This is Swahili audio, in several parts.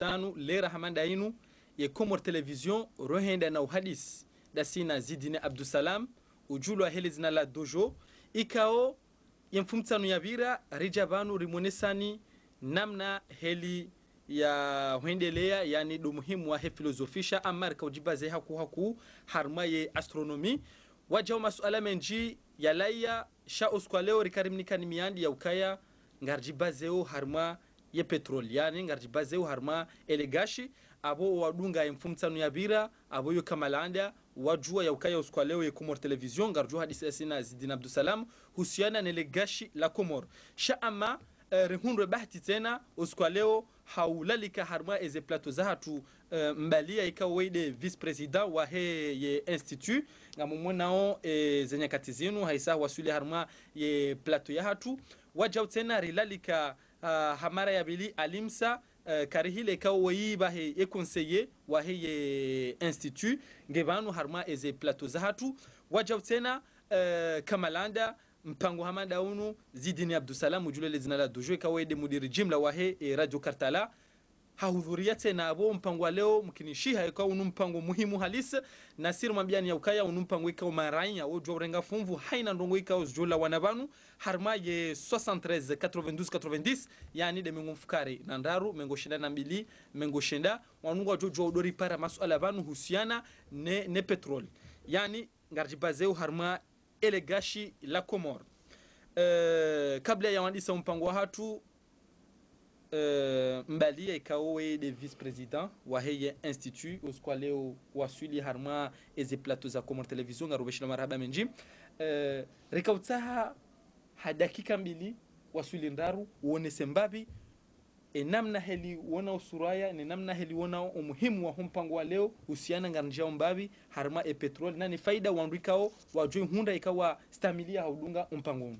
Jumatano lera hamanda inu ye Comor Television rohenda na uhadis dasina Zidine Abdusalam ujulu aheli zina la dojo ikao yemfumtsanu yavira rijabanu rimonesani namna heli ya huendelea yani do muhimu wa he filosofisha amarka ujibaze haku harma ye astronomi wajao masuala menji ya laia sha oskwaleo rikarimnikani miandi ya ukaya ngarjibazeo harma ye petrol yani ngarjibazeo harma elegashi abo wadunga mfumtsanu ya bira abo yo kamalanda wajua ya ukaya oskwaleo ye Comor Television ngarjua hadisi asina Zidine Abdusalam husiana na elegashi la Comor sha ama rehunre bahti tena oskwaleo haulalika harma eze plateau zahatu mbalia ikawa wede vice president wa he ye institut ngamumwenao zenyakati zinu haisa wasuli harma ye plateau yahatu wajau tena rilalika hamara ya bili alimsa karihile ikawa weiba he ye conseiller wa he ye institut ngebanu harma eze plateau zahatu wajau tena kamalanda mpango hamanda unu Zidine Abdusalam ujulele zina la dojo kawede mudiri jimla wahe radio Kartala hahudhuria tena abo mpango leo mkinishiha ikawa unu mpango muhimu halisi Nasir Mambiani ya ukaya unu mpango ikawa marainya ujua urenga fumvu haina ndongo ikawa uzjula wanabanu harma ye 73 92 90 yani de mengo mfukari nandaru mengo shenda na mbili mengo shenda wanunga jojo udori para masuala vanu husiana ne petrol yani ngarjibazeo harma elegashi la Comor kabla ya wandisa mpango hatu mbalia ikawe de vice president wa heye institut uskwaleo wasuli harma eze plateau za Comor Television ngarubeshila marhaba menji rikautaha hadakika mbili wasuli ndaru uone sembabi namna heli wona usuraya ni namna heli wona umuhimu wa mpango wa leo usiana ngarnjao mbabi harma e petrol nani faida wandikao wajoi hunda ikawa stamilia haudunga mpango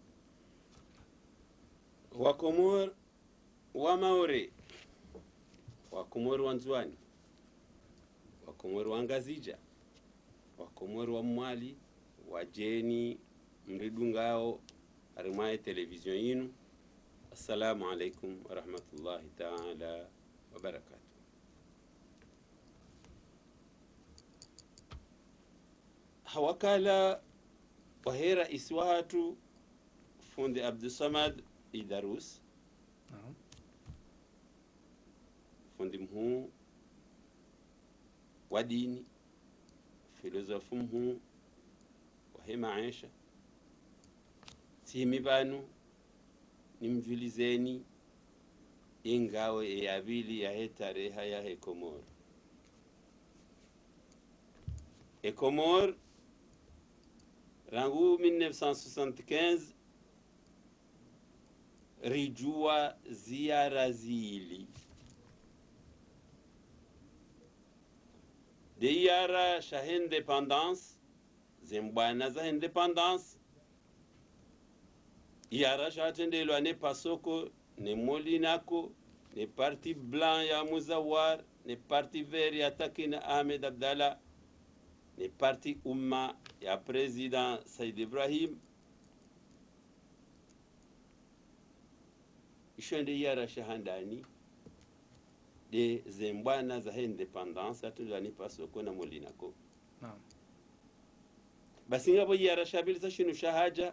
wa Comor wa Maore wa Comor wa Nzwani wa Comor wa Ngazija wa Comor wa Mwali wa Jeni mridungao harma television yinu. Assalamu alaikum wa rahmatullahi ta'ala wa barakatuh. Hawakala wahera iswatu fundi Abdusamad Idarus fundi mhu wa dini filosofu mhu wahema Aisha simibanu nimjulizeni ingawe ya vili ya hetareha ya Comor. Comor rangu 1975 rijua ziara zili de yara sha independance zimbwana za independance yara shatendelwa ne pasoko ne molinako ne parti blanc ya Muzawar ne parti vert ya Takina Ahmed Abdallah ne parti umma ya president Said Ibrahim ishende yara shahandani de zimbwana za independence atulwa ne pasoko na molinako naam basi ngabo yara shabiliza shinu shahaja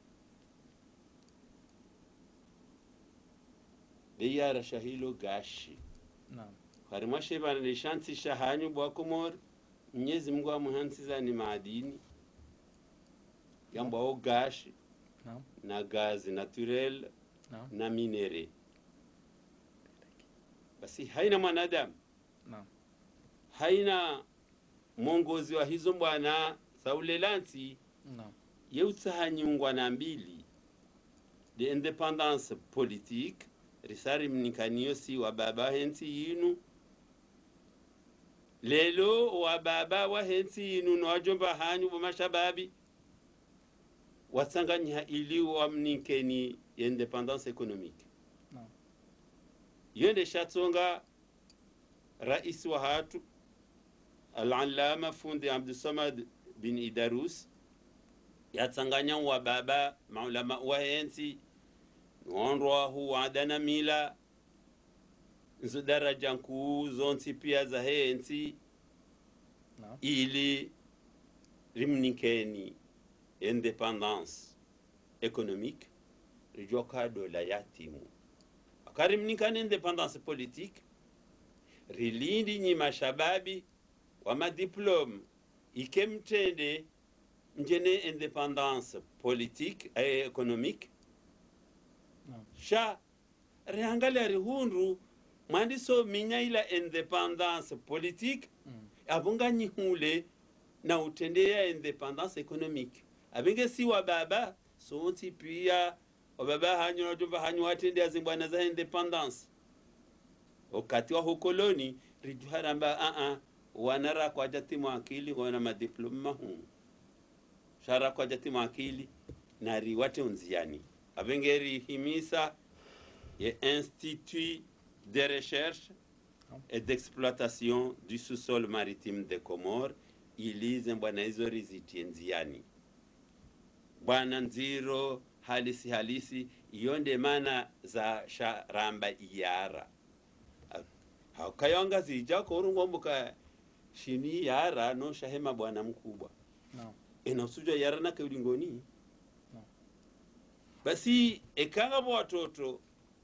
de yara shahilo gashi naam harima shebana ni shanti shahanyu bwa Comor Mwenyezi Mungu amuhansiza ni maadini yamba o gashi naam na gaz naturel naam na minere basi haina mwanadamu naam haina mongozi wa hizo bwana saulelansi naam yeutahanyungwa na mbili de independence politique risari mnikaniyo si wa baba hensi yinu lelo wa baba wa hensi yinu no ajomba hanyu bo mashababi wasanganya ili wa mnikeni independence économique naam yende shatsonga rais wa hatu al-allama fundi Abdusamad bin Idarus yatsanganya wa baba maulama wa hensi nondwa huwa dana mila nzo daraja nkuu zonsi pia za hensi Naam. ili rimnikeni independence économique rijoka dola yatimu akarimnikani independence politique rilindi nyima shababi wa madiplome ikemtende njene independence politique et économique Naam. sha riangalia rihundu mwandiso minya ila independence politique abunga nyihule na utendea independence économique abinge siwa baba sonti pia obaba hanyu natumba hanyu watendea zimbwana za independence wakati wa hukoloni rijuharamba wanara kwa jatimu akili wana madiploma hu shara kwa jatimu akili na riwate unziani abengeri himisa ye institut de recherche et d'exploitation du sous-sol maritime de Comores ilize bwana hizo riziti nziani bwana nziro halisi iyonde mana za sharamba iyara hakayonga zija korungombuka shini yara no shahema bwana mkubwa Naam. inasuja yara na kaulingoni Naam. basi ekanga watoto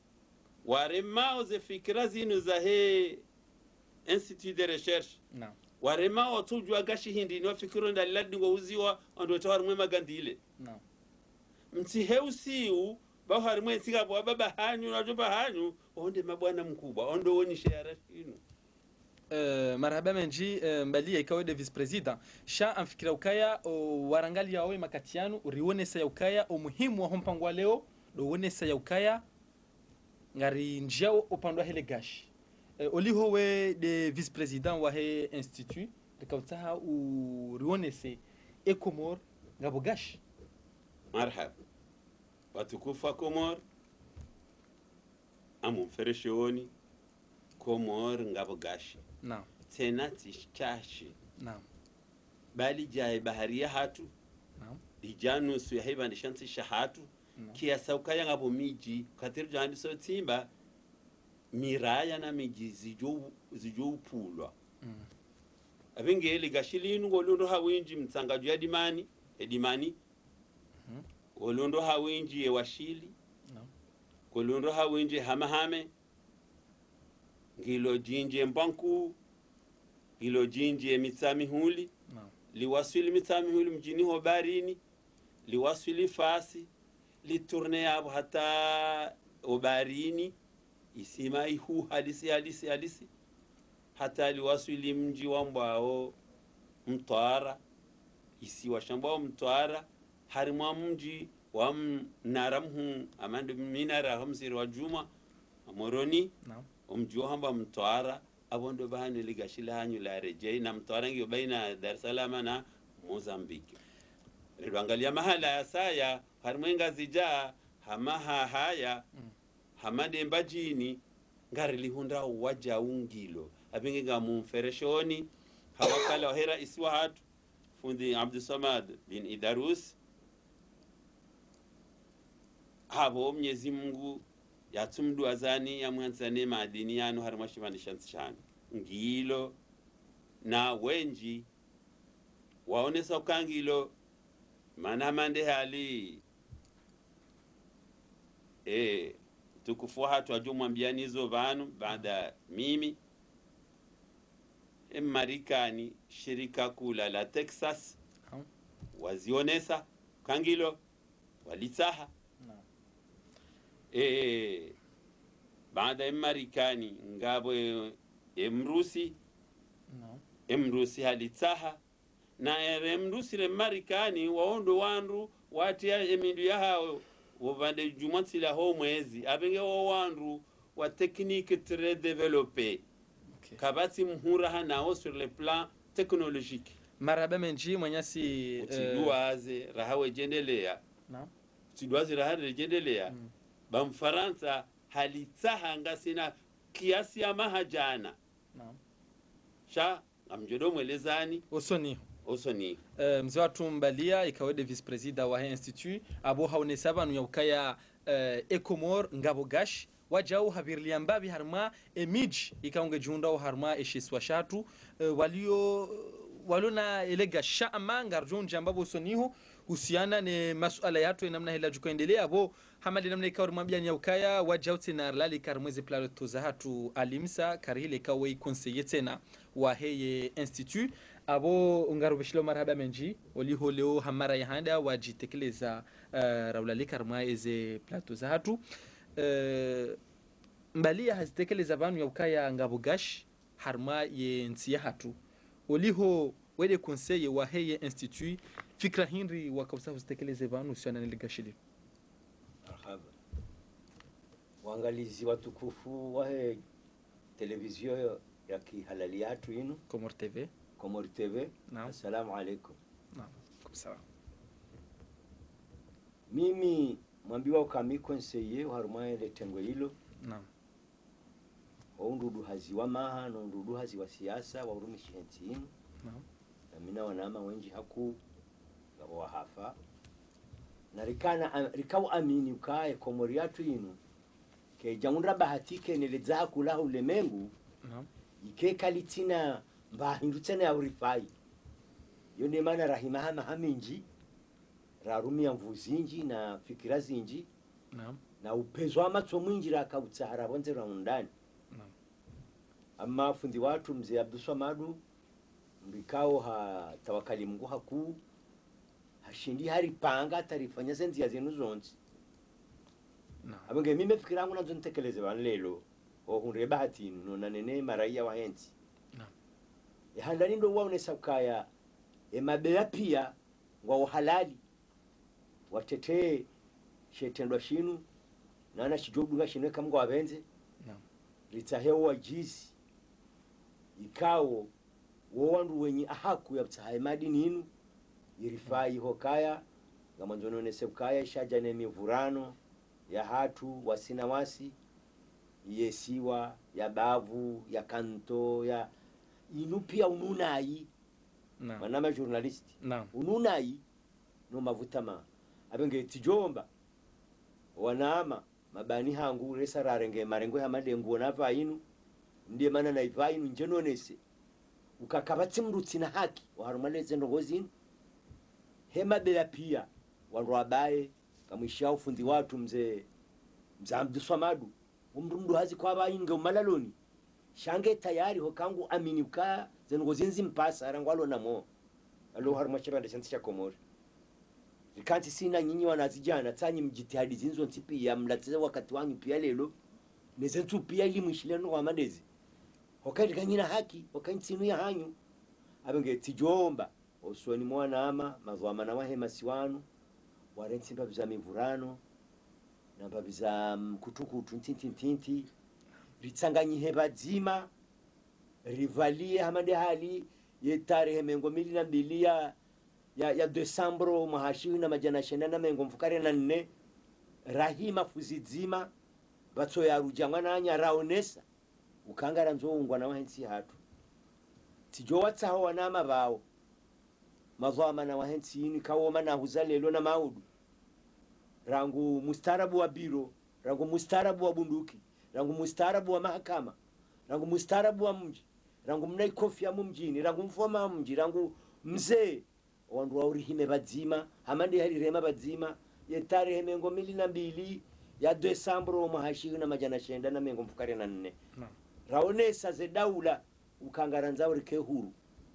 waremao ze fikira zinu za he institut de recherche Naam. waremao tujwa gashi hindi no fikiro ndaladi ngo uziwa ndo tawarmwe magandile Naam. mti heusiu baharimwe nsiga baba hanyu na joba hanyu onde mabwana mkubwa ondo wonishe yara shinu marhaba menji mbalia ikawe de vice president sha amfikira ukaya warangali yawe makatianu urionesa ya ukaya umuhimu wa mpango wa leo dowonesa ya ukaya ngari njao upandwa hele gashi oliho we de vice president wa he institut rikautaha urionese ekomor ngabo gashi marhaba watukufa Komor amumfereshoni Komor ngabo gashi naam tena tishashi naam bali jaye baharia hatu naam dijanu su yahiba nishanti shahatu kia saukaya ngabo miji katiru jandi so timba miraya na miji zijo upulwa abinge eli gashilinu ngolundo hawinji mtsangaju ya edimani olundo hawinji ye washili naam kolundo hawinji hamahame ngilo jinje mbanku ngilo jinje mitsami huli naam liwasili mitsami huli mjini hobarini liwasili fasi liturne yabo hata obarini isima ihu halisi hata liwasili mji wa mbao Mtwara isiwa shambao Mtwara harimwa mji wa naramhu amande minara hamsiri wa juma amoroni naam umji wa hamba Mtwara abondo bahani ligashila hanyu la rejei na Mtwara ngiyo baina Dar es Salaam na Mozambique rilwangalia mahala ya saya harimwenga zija hamaha haya hamade mbajini ngari lihunda waja ungilo abinge ngamumfereshoni hawakala wahera iswa hatu fundi Abdusamad bin Idarus habo Mwenyezi Mungu yatumdu azani ya mwanzane madini yanu harimashimani shanshani ngilo na wenji waonesa ukangilo mana mande hali tukufu hatu ajumwambiani hizo vanu baada mimi Marekani shirika kula la Texas wazionesa kangilo walitsaha baada Marekani ngabo Mrusi halitsaha na Mrusi le Marekani waondo wandu watia emindu ya hao wabande jumansi la ho mwezi abenge wandu wa technique très développée kabati mhura nao sur le plan technologique maraba menji mwenyasi utiduaze rahawe jendelea naam utiduaze rahawe jendelea bamfaransa halitsaha ngasina kiasi ya mahajana naam sha amjodo mwelezani osoni mzee watu mbalia ikawede vice president wa institut abo haone sabanu ya ukaya ekomor ngabo gash wajao habirlia mbabi harma emij ikaunge junda harma eshiswa shatu walona elega shama ngarjon jambabo soniho husiana ne masuala yatu namna hela jukaendelea abo hamadi namna ikawar mabia ni ukaya wajauti na lali karmwezi plalo tozahatu alimsa karhile kawai conseiller tena wa heye institut abo ngarubishilo marhaba menji waliho leo hamara ya handa wajitekeleza raulali karma eze plato zahatu mbalia hazitekeleza banu ya ukaya ngabugash harma ye ntsiya hatu waliho wede conseiller wa heye institut fikra hinri wakausa hazitekeleze banu siana niligashili marhaba waangalizi watukufu wa televizio ya kihalali yatu inu Komor TV. Assalamu alaikum. Naam. Sawa. Mimi mwambiwa ukami conseiller haruma ile tengo hilo. Naam. Waundudu hazi wa maha na undudu hazi wa siasa wa urumishi henti inu. Naam. Na mina wanama wenji haku wa hafa. Na rikau amini ukae Komori yatu inu. Ke jamundra bahatike nileza kula ulemengu. Naam. Ike kalitina mbahindutene ya urifai yone mana rahimahama haminji rarumia mvuzinji na fikira zinji na upezo amatso mwinji rakautahara bonze raundani amma fundi watu mzee Abduswamadu mbikao ha tawakali Mungu haku hashindi hari panga tarifanya zenzi ya zenu zonzi abenge mime fikira yangu nazo ntekeleze banlelo ohunre bahati nona nene maraia wa henti handani ndo waonesa ukaya mabea pia wa uhalali watetee shetendwa shinu nana shijodunga shinwe kama kwa wabenze litahewa wajizi ikao wawandu wenye ahaku ya butahaye madini inu irifai hokaya ngamanzononese ukaya shaja ne mivurano ya hatu wasina wasi yesiwa ya bavu ya kanto ya inu pia ununai manama journalisti ununai no mavutama abenge tijomba wanama mabani hangu resa rarenge marengo ya madengu nava inu ndiye mana na iva inu njenonese ukakabati mruti na haki waharumaleze ndogozini hema bela pia wanroabaye kamwishia ufundi watu mzee Abduswamadu umrundu hazi kwa bayinge umalaloni shange tayari hokangu aminiuka zengozinzi mpasa arangwalo namo alo haruma chibanda chantisha Komori likanti sina nyinyi wanazijana tanyi mjitihadi zinzo ntipi ya mlatize wakati wanyu pia lelo nezentu pia ili mwishileno wa mandezi hokandi kanyina haki hokandi sinu ya hanyu abenge tijomba oswani mwana ama mazwama na wahema siwanu warenti mbabiza mivurano na mbabiza mkutukutu ntinti ritsanganyi heba dzima rivalie hamande hali ye tarehe mengo 2002 ya Desambro mahashiwi na majana shenda na mengo mfukare na nne rahima fuzidzima batso ya rujangwa na anya raonesa ukangara nzoungwa na wahensi hatu tijo watsaho wanama bao mazwama na wahensi ini kawoma na huzalelo na maudu rangu mustarabu wa biro rangu mustarabu wa bunduki rangu mustarabu wa mahakama rangu mustarabu wa mji rangu mnai kofi ya mumjini rangu mfoma mji rangu mzee wandu wa urihime badzima hamandi hali rema badzima yetare hemengo 2002 ya Desambro mahashiwi na majana shenda na mengo mfukare na nne raonesa ze daula ukangaranza urike huru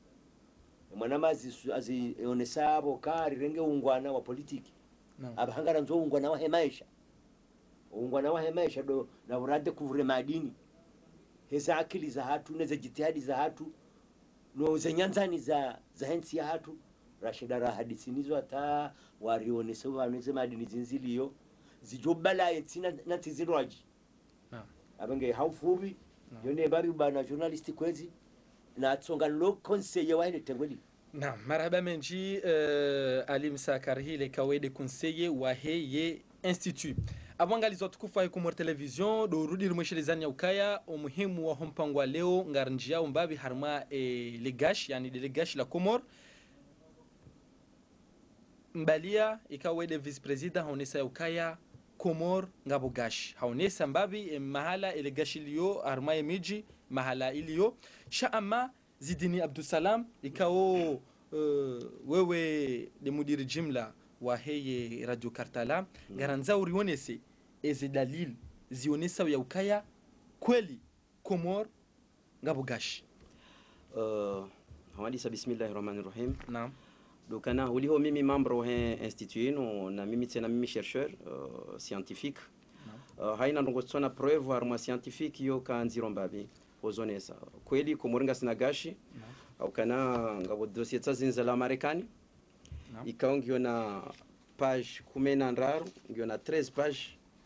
mwanamazi azionesa abo kari renge ungwana wa politiki abahangara nzo ungwana wa hemaisha ungwana wa hemaisha do na urade kuvure madini heza akili za hatu neze jitihadi za hatu no zenyanzani za hensi ya hatu rashida rahadisi nizo ata warionesa waneze madini zinziliyo zijobala yetina natizirwaji abenge haufubi yone babi bana journalist kwezi na tsonga lo conseiller wa ile tengoli na marhaba menji alim sakarhile kawede conseiller wa heye institut abangalizo tukufu ya Komor television do rudi rumeshelezani ya ukaya umuhimu wa mpango leo ngaranjia umbabi harma legash yani delegash la Komor mbalia ikawede vice president honesa ya ukaya komor ngabo gashi haonesa mbabi mahala ile gashi liyo armaye miji mahala iliyo sha ama zidini Abdusalam ikao wewe de mudiri jimla wa heye Radio Kartala garanza urionese eze dalil zionesa ya ukaya kweli komor ngabo gashi hawadisa bismillahirrahmanirrahim. Naam. Dokana uliho mimi membre wa institut no na mimi tena mimi chercheur scientifique. Haina ndongo tsona preuve arma scientifique yo kanziro mbabi ozonesa kweli komoringa sina gashi au kana ngabo dossier tsazinza la Marekani ikaongio na page 10 ngio na 13 page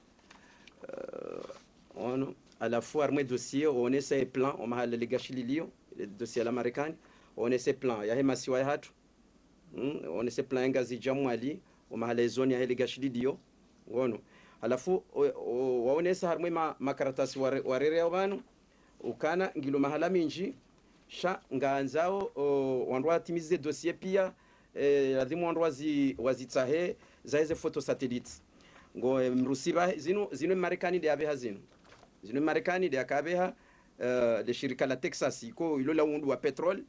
on à la fois armé dossier on essaie plan on mahal le gashi lilio dossier la Marekani on essaie plan ya hema siwa hatu on essaie plan ngazi jamwali on mahal zone ya ile gashi lilio ngono alafu waonesa harmwe makaratasi warere abantu ukana ngilo mahala minji sha nganzao wandwa timize dossier pia lazima wandwa wazitahe zaize photo satellite ngo mrusiba zino Marekani de abeha zino Marekani de akabeha de shirika la Texas iko ilo la undu wa petrol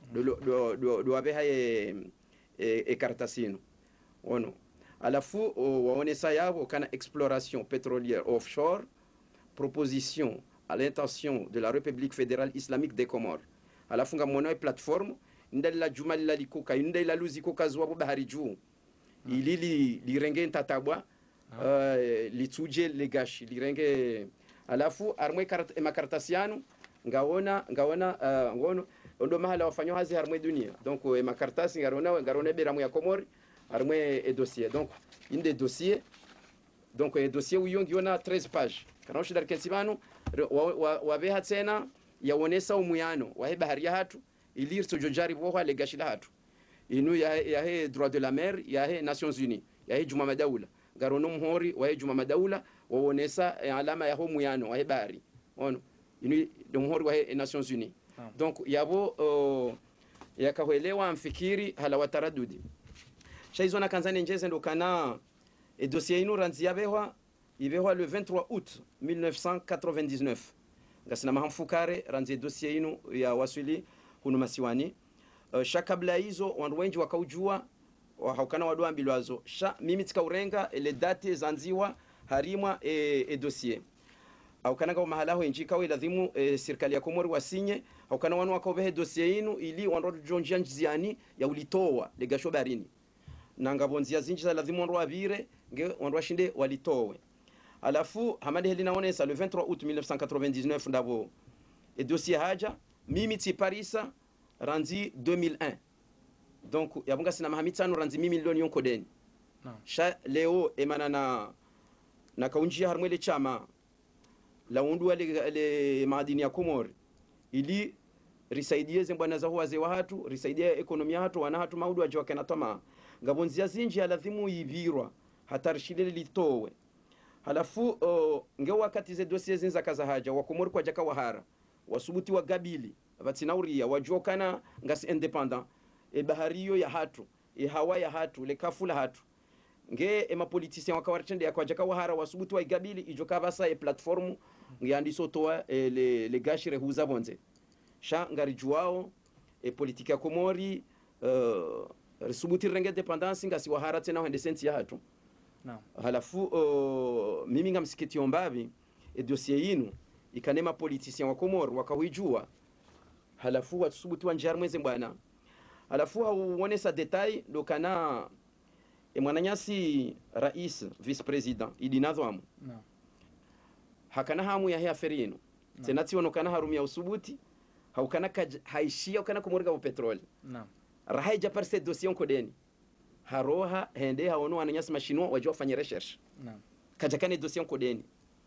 do abeha e kartasino ono alafu waonesa yabo kana exploration pétrolière offshore proposition à l'intention de la République fédérale islamique des Comores alafu ngamono plateforme ndala jumali la likoka ndala luziko kazwa bahari juu ili lirenge ntatabwa lituje legashi lirenge alafu armwe makartasiano ngaona ngono ndo mahala wafanyo hazi armwe dunia donc makartasi ngarona beramu ya Komori armwe et dossier donc une des dossiers donc un dossier où yongi ona 13 pages kana shidar kesibano wa beha tena yaonesa umuyano wa bahari ya hatu ilir sojojari boha legashi la hatu inu ya he droit de la mer ya he Nations Unies ya he Juma Madaula garono mhori wa he Juma Madaula waonesa alama ya umuyano wa he bahari ono inu mhori wa he Nations Unies donc yabo yakahelewa mfikiri hala wataradudi shaizona kanzani njeze ndo kana et dossier inu ranzi yabehwa ibehwa le 23 août 1999 ngasina mahamfukare ranzi dossier inu ya wasili hunu masiwani shakabla hizo wandu wengi wakaujua haukana wadua mbilwazo mimi tikaurenga le date zanziwa harimwa dossier haukana kwa mahala ho injika we lazimu serikali ya Komori wasinye haukana wanu wakaobehe dossier inu ili wandu jonjia njiziani ya ulitowa legasho barini na ngabonzia zinji za lazimu wandu wabire nge wandu washinde walitowe alafu hamadi helina onesa le 23 août 1999 ndabo dossier haja mimi ti parisa ranzi 2001 donc yabunga sina mahamitano ranzi milioni yonkodeni sha leo emana na kaunjia harmwele chama la undu le madini ya Komori ili risaidie zembwana za huwaze wa hatu risaidie ekonomia hatu wana hatu maudu ajwa kana tama ngabonzia zinji alazimu yibirwa hatarishile litowe halafu nge wakati ze dossier zinza kaza haja wa Komori kwa jaka wahara wasubuti wa gabili abatinauria wajokana ngasi independent bahariyo ya hatu hawa ya hatu le kafula hatu nge mapoliticien wakawarchende ya kwa jaka wahara wasubuti wa gabili ijoka basa platform nge andiso toa le gashire huza bonze sha ngari juao politika Komori risubuti renge independence ngasi wahara tena hende senti ya hatu halafu mimi ngamsikiti ombabi dossier yinu ikanema politicien wa Komori wakawijua halafu wasubuti wa njar mweze bwana halafu hauonesa detail dokana mwananyasi rais vice president idinadhwamu hakana hamu ya aferi yinu senati onokana harumia usubuti haukana haishia ukana kumurika petroli rahaija parse dossier kodeni haroha hende haono wananyasi mashinwa wajua fanya research kajakane dossier kodeni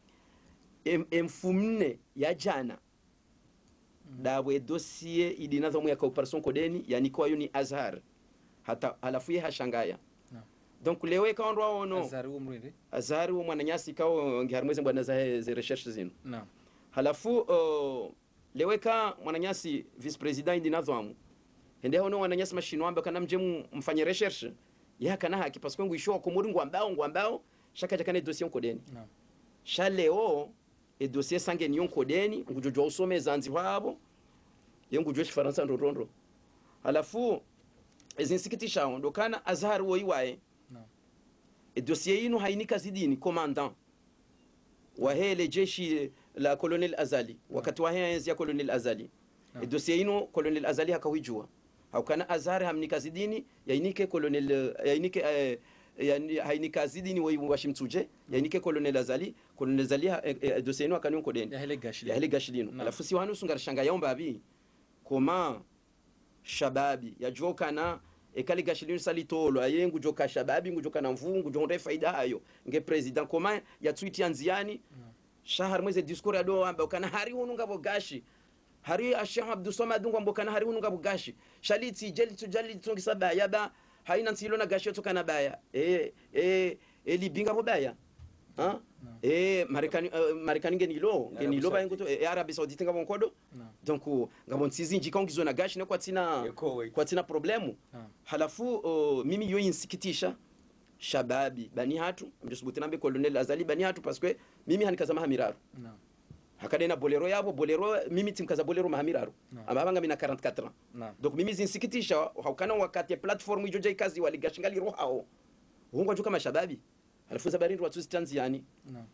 mfumne ya jana dawe dossier idinadhomu ya operation kodeni yani kwa yuni Azhar hata alafu ye hashangaya donc lewe kaondwa ono Azhar wo mwananyasi kao ngiharmweze bwana za research zino halafu lewe ka mwananyasi vice president idinadhomu hende ono wananyasi mashinwa ambaye kana mje mfanye research ya kana haki parce que ngwisho Komori ngwambao shaka jakane dossier kodeni Naam. shaleo e dossier sange nyon kodeni ngujojwa usome zanzi wabo yengujwe Faransa ndorondo halafu ezinsikitisha ondokana Azhar woiwae Naam. e dossier yinu hainika zidini commandant wa hele jeshi la Colonel Azali wakati wa enzi ya Colonel Azali e dossier yinu Colonel Azali hakawijua haukana Azhar hamnika zidini yainike Colonel yainike yani hainika zidini washimtuje yainike Colonel Azali dossier yinu akanyon kodeni ya hele gashilino alafu si wanu sungar shanga yomba abi koma shababi yajokana ekali gashilino salitolo ayengu joka shababi ngujoka na mvungu jonde faida hayo nge president koma ya tweet yanziani shahar mweze discours ado amba kana hari hununga bogashi hari Sheikh Abdul Samad ngwa mbokana hari hununga bogashi shaliti jeli tungisa baya ba haina nsilo na gashi toka na baya libinga bobaya ha Marekani ngenilo ba nguto Arabie Saoudite ngabo nkodo donc ngabo nsizinji kaongizo na gashi ne kwa tina problemu halafu mimi yo insikitisha shababi bani hatu mjisubuti nambe Colonel Azali bani hatu parce que mimi hanikazama hamiraru hakadena bolero yabo bolero mimi timkaza bolero mahamiraru amabanga mina 44 ans donc mimi zinsikitisha haukana wakati platform ijoja ikazi waligashingali rohao hungo juka mashababi halafu zabari ndo watuzi Tanzania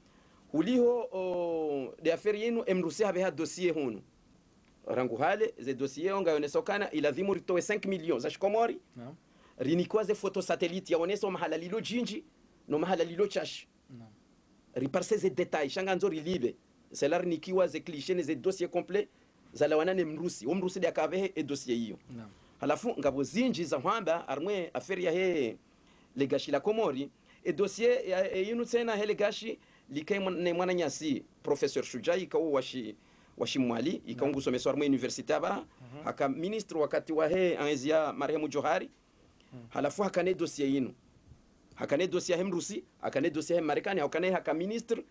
uliho de affaire yenu emrusi habe dossier hunu rangu hale ze dossier onga yonesokana ilazimu ritowe 5 millions za shikomori rinikwaze photo satellite yaoneso mahala lilo jinji no mahala lilo chash riparse ze détails shanga nzo rilibe selar nikiwa ze cliché ze dossier complet za lawanane mrusi de akavehe e dossier hiyo halafu ngabo zinji za hwamba armwe affaire ya he legashi la Komori e dossier yinu tena hele gashi likai mwana nyasi professeur Shujai kawo washi mwali ikaungu someso armwe université aba haka ministre wakati wa he anzia marehemu Johari halafu hakane dossier yinu hakane dossier hemrusi hakane dossier hem Marekani hakane haka ministre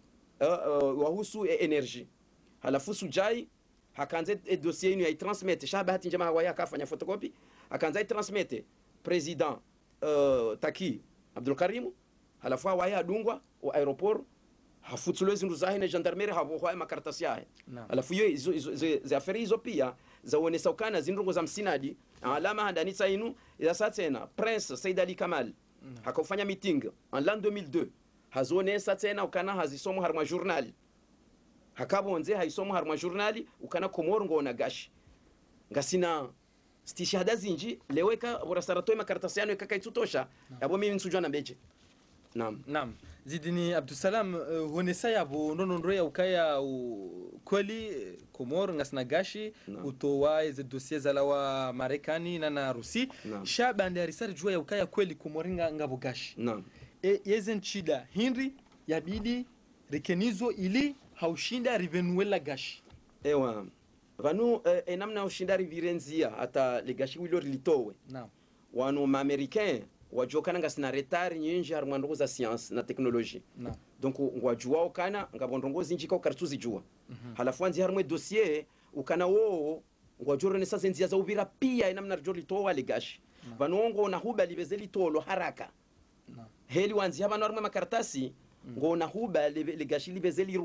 wahusu energy halafu Shujai hakanze dossier yinu ya transmete shabahati njema hawaya akafanya photocopy hakanza transmete president Taki Abdul Karim halafu hawaya adungwa wa aeroport hafutulezi nduzahi na gendarmerie habo kwa makaratasi yake halafu hizo za aferi hizo pia zaonesa ukana zindungo za msinadi alama handani tsainu ya satena Prince Said Ali Kamal hakafanya meeting en l'an 2002 hazonesa tena ukana hazisomo harma journal hakabonze haisomo harma journal ukana Komoro ngona gashi ngasina stishahada zinji leweka borasaratoe makaratasi yano ikakaitutosha yabo mimi nsujwa na beje Naam. Zidini Abdusalam honesa yabo nonondro ya ukaya kweli Komoro ngasina gashi utowa eze dossier za lawa Marekani na Rusi shabande arisari jua ya ukaya kweli Komoro ngabo gashi yezen chida Henry yabidi rekenizo ili haushinda rivenuela gashi ewa vanu namna ushinda rivirenzia hata legashi wilo litowe wanu ma-américain wajokana ngasina retard nyinji harumandongo za science na technologie donc ngwajua ukana ngabondongo zinji ka kartuzi jua halafu anzi harumwe dossier ukana wo ngwajoro nesa zenzi za ubira pia namna rjoli towa legashi vanongo na huba libezeli tolo haraka heli wanzi haba harumwe makaratasi ngona huba legashi libezeli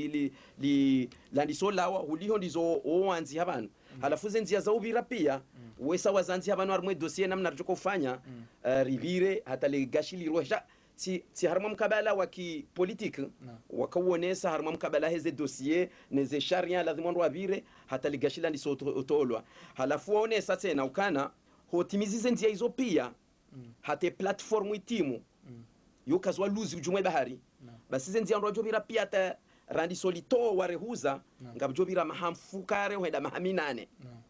li landiso lawa uliho ndizo wanzi habanu halafu zenzi za ubira pia wesa wazanzi habanu harumwe dossier namna rjoko kufanya rivire hata legashi liroja si harumwe mkabala wa ki politique wakawonesa harumwe mkabala heze dossier neze sharia lazima ndo wavire hata legashi landiso utolwa halafu waonesa tena ukana hotimizi zenzi hizo pia hata platform itimu yokazwa luzi ujumwe bahari basi zenzi ndo wajobira pia hata randi solito warehuza ngabjobira mahamfukare wenda mahaminane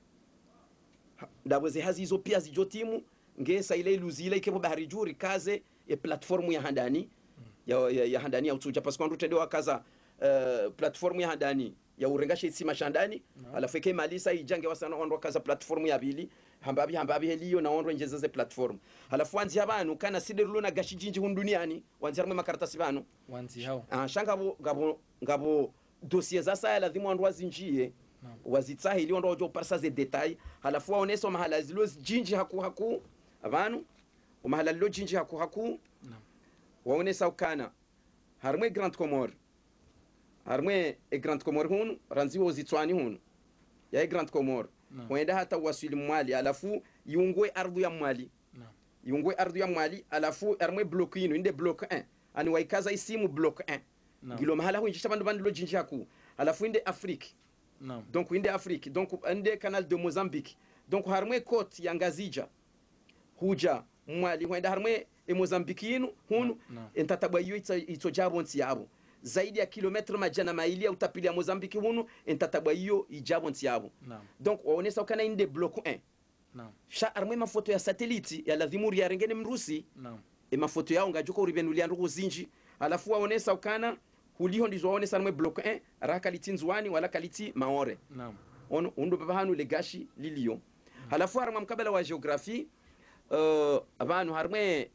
ndabweze hazi hizo pia zijotimu ngesa ile luzi ile ikebo bahari juri kaze e platform ya handani ya handani ya utuja parce que ndutende wakaza platform ya handani ya urengashe itsima shandani alafu eke malisa ijange wasana ondo kaza platform ya bili hambabi heliyo na ondo njezeze platform alafu wanzi abantu kana siderulo na gashijinji hunduniani wanzi harumwe makaratasi bano wanzi hao shanga ngabo dossier za saya lazima ondo wazinjie wazitsahi ili ondo ojo parsa ze detail halafu waoneso mahala zilo jinji haku abantu mahala lilo jinji haku waonesa ukana harmwe Grand Comore harmwe Grand Comore hunu ranziwa uzitswani hunu ya Grand Comore huenda hata wasili mwali alafu yungwe ardhi ya mwali yungwe ardhi ya mwali alafu harmwe block ino inde block 1 ani waikaza isimu block 1 ngilo mahala huinjisha bandu bandilo jinjaku alafu inde Afrique donc inde Afrique donc inde canal de Mozambique donc harmwe côte ya Ngazija huja mwali huenda harmwe Mozambique ino hunu entatabwa iyo ito jabonsi yabo zaidi ya kilometre majana maili ya utapili ya Mozambique hunu entatabwa iyo ijabonsi yabo donc waonesa ukana inde block 1 sha armwe mafoto ya satellite ya lazimuri ya rengene mrusi mafoto yao ngajuko uribenulia ndugu zinji alafu waonesa ukana huliho ndizo waonesa armwe block 1 rakaliti nzwani wala kaliti maore ono undo babahanu legashi lilio halafu armwa mkabala wa geography abantu harmwe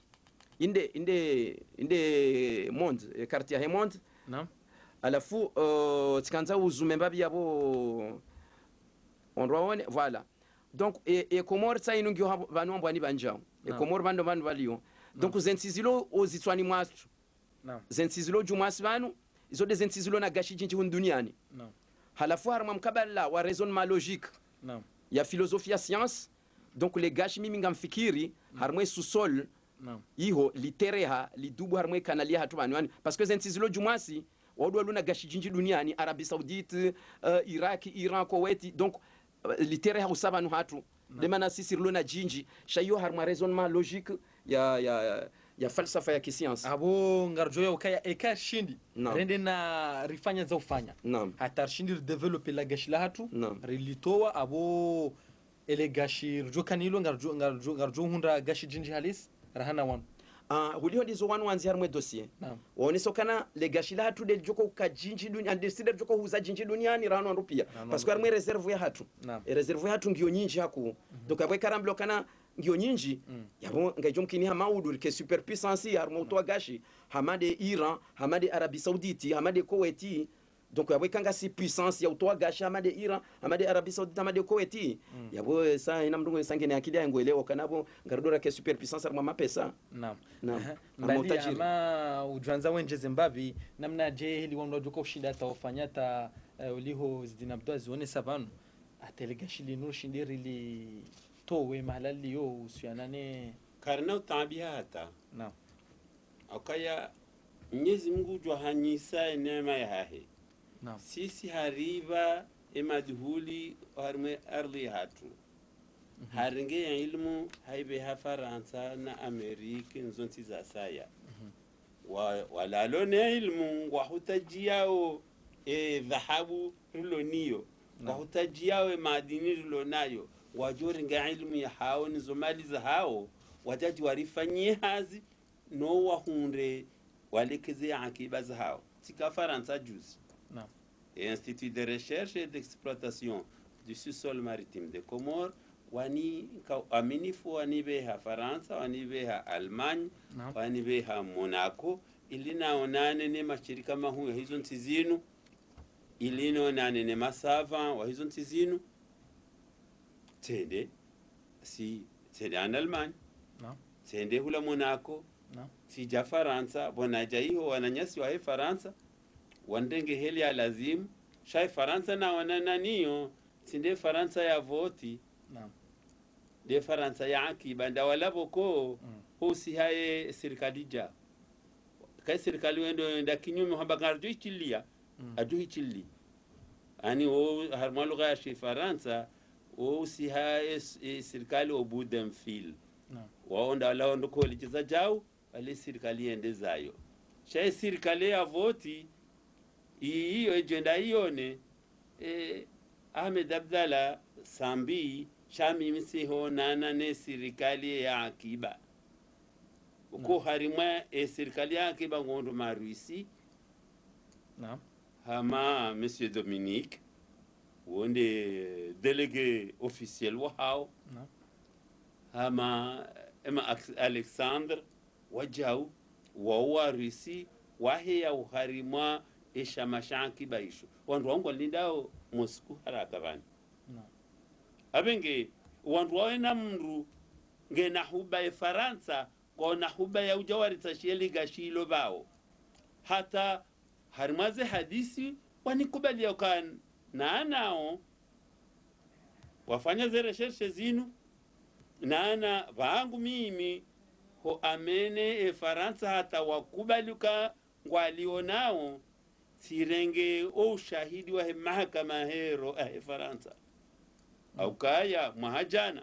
inde monde quartier ya monde alafu tikanza uzume mbabi yabo onroone voilà donc et Comore tsa ino ngyo banu ambwani banjao et Comore bando balio donc zensizilo ozitswani mwastu zensizilo jumasi banu izo de zensizilo na gashi jinji hun duniani halafu harmwa mkabala wa raisonnement logique ya philosophie ya science donc les gashi mimi ngamfikiri harmwe sous-sol iho litereha lidubu harmwe kanalia hatu banwani parce que zensizilo jumasi wadwa luna gashi jinji duniani Arabie Saoudite Iraq Iran Kuwait donc litereha usabanu hatu demana sisi luna jinji shayo harmwa raisonnement logique ya falsafa ya kiscience abo ngarjo ya ukaya eka shindi rende na rifanya za ufanya hata shindi develop la gashi la hatu rilitoa abo ele gashi rjo kanilo ngarjo hunda gashi jinji halis rahana wan hulio ndizo wanu wanzi harmwe dossier waoneso kana le gashi la hatu del joko ka jinji dunia ndeside joko huza jinji duniani rahana rupia parce que harmwe reserve ya hatu reserve ya hatu ngio nyinji haku donc abwe karamblo kana ngio nyinji yabo ngajo mkini hamaudu ke superpuissance harmwe utwa gashi hamade Iran hamade Arabie Saoudite hamade Kuwait donc yabo kanga si puissance ya utwa gashi hamade Iran hamade Arabie Saoudite hamade Kuwait yabo sa ina mndungu sangene akili yangu elewa kanabo ngarodora ke superpuissance harmwe mapesa mbali ama ujanza wenje Zimbabwe namna je hili wando joko shida tawafanya ta uliho zidinabdo zione savanu atelegashi linur shindiri li towe mahalali yo usianane karna utabiata akaya Mwenyezi Mungu johanyisa neema ya hahe sisi hariba emadhuli harme ardhi hatu haringe ya ilmu haibe ha Faransa na Amerika nzonti za saya walalone ilmu wahutajiao dhahabu riloniyo wahutajiao madini rilonayo wajoringa ilmu ya hao nizomali za hao wajaji warifanyie hazi no wahunde walekeze akiba za hao tika Faransa juzi Institut de recherche et d'exploitation du sous-sol maritime de Comores wani aminifu wani beha Faransa wani beha Allemagne wani beha Monaco ilina onane ne mashirika mahu hizo ntizinu ilina onane ne masava wa hizo ntizinu tende en Allemagne tende hula Monaco si ja Faransa bonaja hiyo wananyasi wa Faransa wandenge heli ya lazimu shai Faransa na wanananiyo sinde Faransa ya voti de Faransa ya akiba nda wala boko husi haye serikali ja kai serikali wendo nda kinyume hamba garjo ichilia aju ichili ani o harmalu ga shi Faransa o si haye serikali obudem fil waonda la ondo ko lichiza jao ali serikali ende zayo shai serikali ya voti hiyo agenda ione Ahmed Abdalla Sambi shami misiho nana ne serikali ya akiba uko harimwa serikali ya akiba ngondo maruisi hama monsieur Dominique wonde délégué officiel wa hao hama Alexandre wajau wa Rusi wahe uharimwa esha mashanki baisho wandu wangu walindao Moscow haraka bani abenge wandu wawe na mru ngena huba Faransa kona huba ya ujawari tasheli gashilo bao hata harimaze hadisi wanikubalia kan na nao wafanya zere recherche zinu na vangu mimi ho amene Faransa hata wakubaluka ngwalionao sirenge o ushahidi wa mahakama hero Faransa au kaya mahajana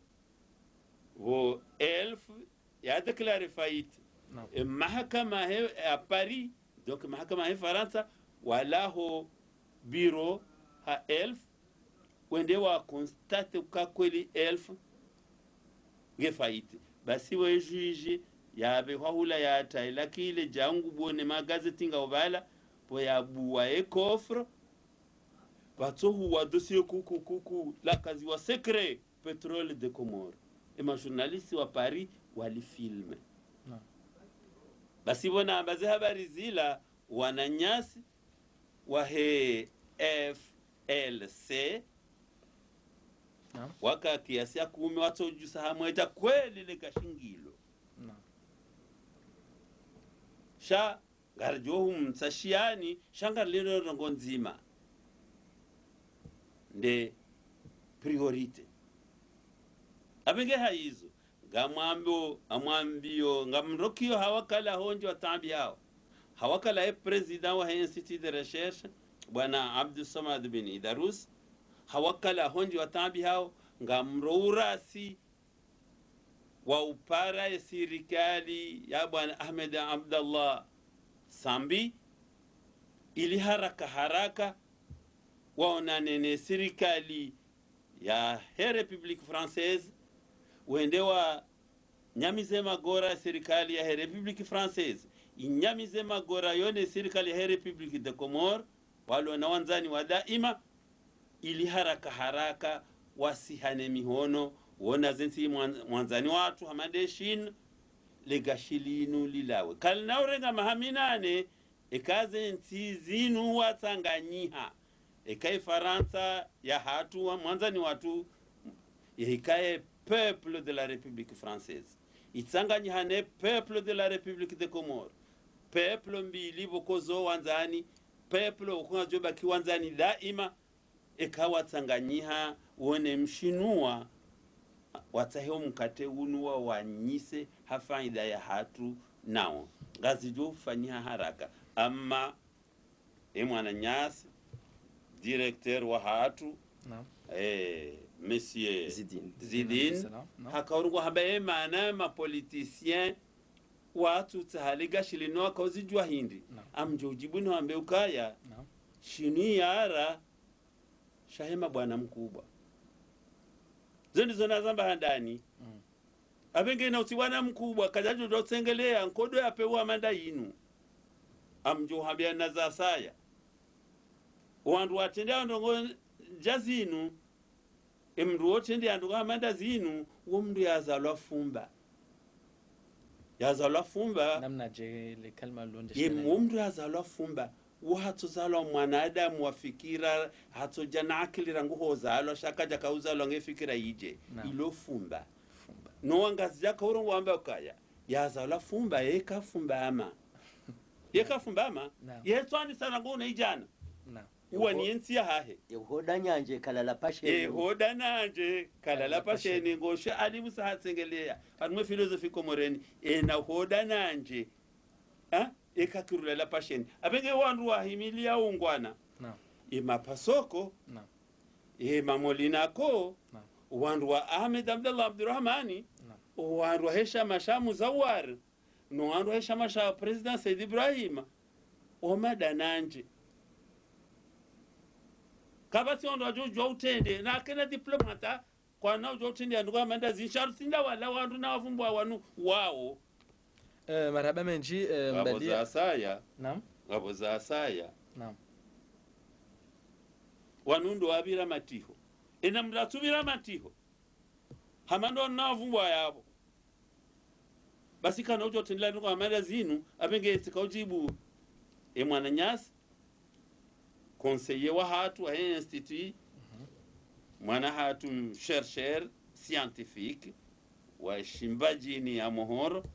wo elf ya déclaré faillite mahakama he a Paris donc mahakama he Faransa wala ho bureau ha elf wende wa constate ka kweli elf ge faillite basi we juge yabe hula ya taila kile jangu bone magazeti nga obala po ya buwa e coffre bato huwa dossier kuku la kazi wa secret pétrole de Comores et ma journaliste wa Paris wali filme basi bona baze habari zila wananyasi wa he FLC waka kiasi ya 10 watu jusa hamweta kweli le kashingilo sha garjo msashiani shanga lero rongo nzima nde priorite abenge haizo amwambio ngamrokio hawakala honjo watambi hao hawakala president wa institut de recherche bwana Abdul Samad bin Idarus hawakala honjo watambi hao ngamrourasi wa upara ya sirikali ya bwana Ahmed Abdallah Sambi ili haraka waonane sirikali ya République Française wende wa nyamize magora serikali ya République Française inyamize magora yone serikali ya République de Comores walo na wanzani wa daima ili haraka wasihane mihono wona zensi mwanzani watu hamadeshin legashilinu lilawe kalina urenga mahaminane ekaze nti zinu watanganyiha ekai Faransa ya hatu wa mwanzani watu ikae peuple de la République Française itsanganyiha ne peuple de la République de Comores peuple mbili bokozo wanzani peuple ukungajoba kiwanzani daima ekawa tsanganyiha wone mshinua wataheo mkate unua wanyise hafaida ya hatu nao gazijo fanyia haraka ama mwana nyasi directeur wa hatu monsieur Zidine hakaurungwa habaye maana ma politicien watu tahaliga shilino kauzijwa hindi amjojibu no ambe ukaya shini yara shahema bwana mkubwa zendi zona zamba handani abenge na utiwana mkubwa kajajo ndo tsengelea nkodo yapewa manda yinu amjo habia naza saya wandu watendea ndongo jazinu emndu wotende andu amanda zinu wo mndu yazalwa fumba namna je le kalma londe ye mndu yazalwa fumba watu zalwa mwanadamu wafikira hato jana akili rangu hozalwa shakaja kauzalwa ngefikira yije ilo fumba no wangazi jaka urongo wamba ukaya yazalwa fumba yeka fumbama yetwani sana ngone ijana uwa ni ensi ya hahe hoda nyanje kalala pasheni hoda nanje kalala pasheni ngoshe alimu sahatsengelea anwe filosofi komoreni na hoda nanje ekakirula pasheni abenge wandu wahimilia ungwana mapasoko mamolinako wandu wa Ahmed Abdallah Abdurrahmani wandu wa Heshama Shah Muzawar no wandu wa Heshama Shah President Said Ibrahim omada nanje kabati ondo ajojo utende na kena diplomata kwa na ujo utende andu amanda zinsharu sinda wala wandu na wavumbwa wanu wao marhaba menji mbadia asaya naam ngaboza asaya naam wanundo wabira matiho ina mratubira matiho hamando na wavumbwa yabo basi kana ujo utende andu amanda zinu abenge tikaujibu mwana nyasi conseiller wa hatu wa institut mwana hatu chercheur scientifique wa shimbajini ya mohoro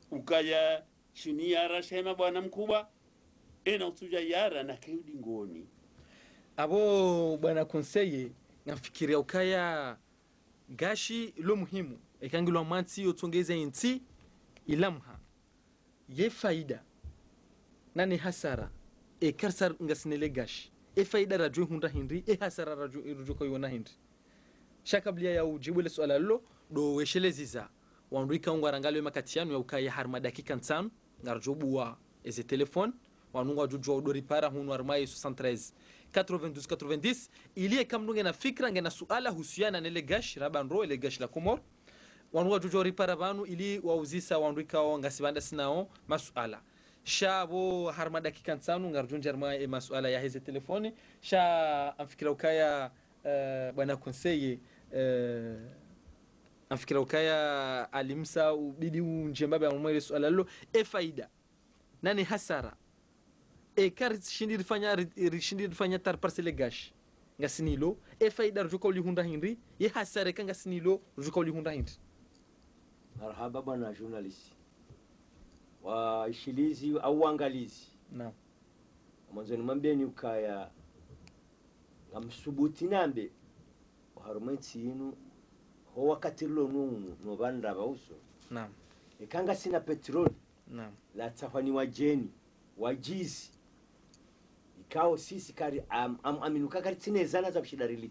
ukaya shuni yara shema bwana mkubwa ena utuja yara na kayudi ngoni abo bwana konseye nafikiria ukaya gashi lo muhimu ekangilwa manti yotongeza inti ilamha ye faida nani hasara e karsar ngasinele gashi e faida rajo hunda hindi e hasara rajo ko yona hindi shakablia ya ujibu le swala lo do wesheleziza wanduika ungwarangalo makatiano ya ukaya harma dakika 5 ngarjobuwa eze telefone wanunga jujo do ripara hunu armai 73 92 90 ilie kamnunge na fikra ngena suala husiana nele gash rabanro ile gash la komor wanunga jujo ripara banu ili wauzisa wanduika wangasibanda sinao masuala shabo harma dakika 5 ngarjunja armai masuala ya heze telefoni sha amfikira ukaya bwana konseye amfikira ukaya alimsa ubidi unjembabe amwele swala lo e faida nani hasara e kar shindi rifanya tar parcelle gash ngasinilo e faida rujuka uli hunda hindi ye hasara kanga sinilo rujuka uli hunda hindi. Marhaba bwana journalist wa ishilizi au uangalizi naam mwanzo nimwambieni ukaya ngamsubuti nambe harumenti inu ho wakati lo no banda bauso naam ikanga sina petroli naam la tafani wajeni wajizi ikao sisi kari aminuka kari tinezana za kushidari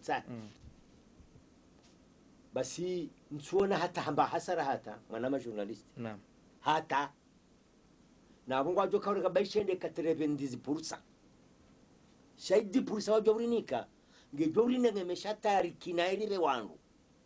basi nsuona hata hamba hasara hata mwanama journalist naam hata na mungu wajo kauri kabaishende 90% shaidi pursa wajo urinika ngejorine ngemeshatari kinairibe wangu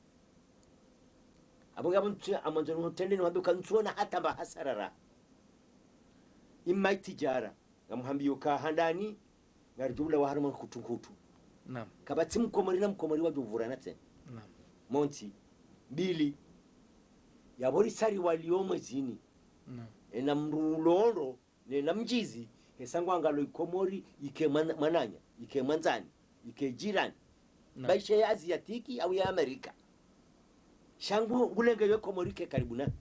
abunga buntu amanzo ntende no habuka nsuona hata mba hasarara imma tijara ngamuhambiyo ka handani ngarjumla wa haruma kutukutu naam kabati mkomori na mkomori wajo vurana tena naam monti bili yabori sari walioma zini naam ena mruloro na mjizi hesangu angalo ikomori ike mananya ike manzani ike jirani baisha ya Aziatiki au ya Amerika shangu ngulenge yo komori ke karibu na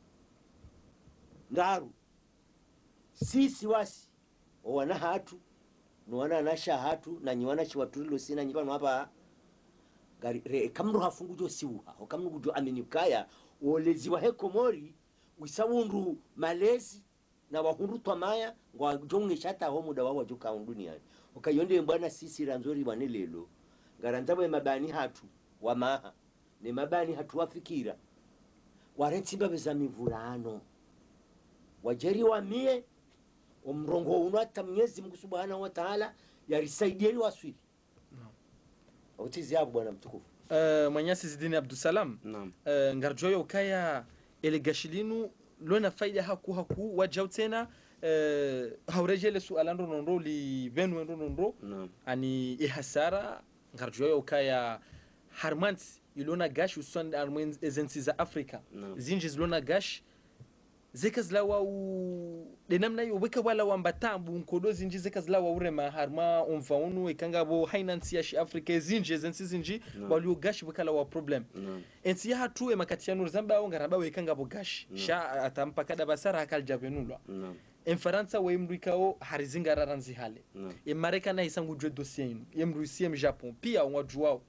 ndaru sisi wasi wana hatu no wana nasha hatu na nyiwana chiwaturilo sina nyibano hapa gari re kamru hafungu jo siuha kamru jo amenyukaya oleziwa he komori wisawundu malezi na wahundu twamaya ngwa jonge shata ho muda wawa joka duniani ukayonde mbwana sisi ranzori wanelelo ngaranzabo mabani hatu wa maha ne mabani hatu wafikira warentimba beza mivurano wajeri wa mie umrongo unata Mwenyezi Mungu Subhanahu wa Ta'ala yarisaidieni waswili utizi abu bwana mtukufu Mwenyezi Zidini Abdusalam naam ngarjoyo ukaya ele gashilinu lona faida haku wajau tena haurejele suala ndondo li benu ndondo ani ihasara ngarjoyo ukaya harmant ilona gash uson armen ezensi za Afrika zinji zilona gash zekazlawa u denamna yo weka wala wambatambu nkodo zinji zekazlawa urema harma onvaunu ekangabo hainansi ya shi Afrika zinji ezensi zinji walio gash wekala wa problem ensi ya hatu emakatiano zamba ongaraba wekangabo gash sha atampa kada basara akaljabenulwa Faransa wa imruikao harizinga raranzi hale Marekani isangu jwe dossier imruisi Japon pia wajwao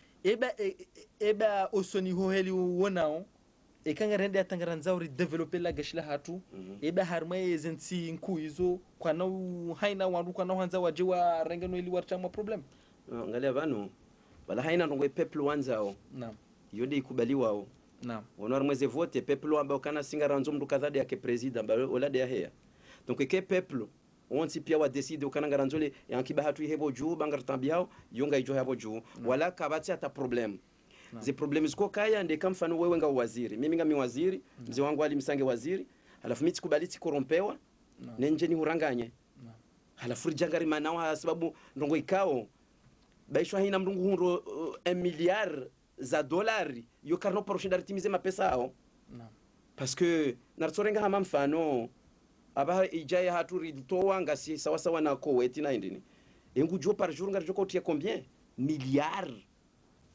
eba osoni hoheli wonao ekanga rende atangaranzauri developer la gashla hatu eba harma ezensi nku hizo kwa na haina wandu kwa na hanza waje wa rengano ili warchama problem ngalia bano wala haina ndongo people wanzao naam yonde ikubaliwao naam onor mweze vote people ambao kana singa ranzo mdu kadhade yake president ba olade ya hea donc ke people onsi pia wa decide ukana ngaranzole yankiba hatu hebo juu bangartambiao yonga ijo hebo juu wala kabati ata problem zi problemi ziko kaya nde kama mfano wewe nga waziri mimi nga waziri mzee wangu alimsange waziri halafu mimi tikubaliti korompewa nenje ni huranganye halafu jangari manawa sababu ndongo ikao baishwa hina mndungu hundo 1 milliard za dolari yo karno poroshe daritimize mapesa hao parce que nartorenga hama mfano aba ijaya hatu ridtowa ngasi sawa sawa na Kuwait na indini engu jo par jour ngarjo kotia combien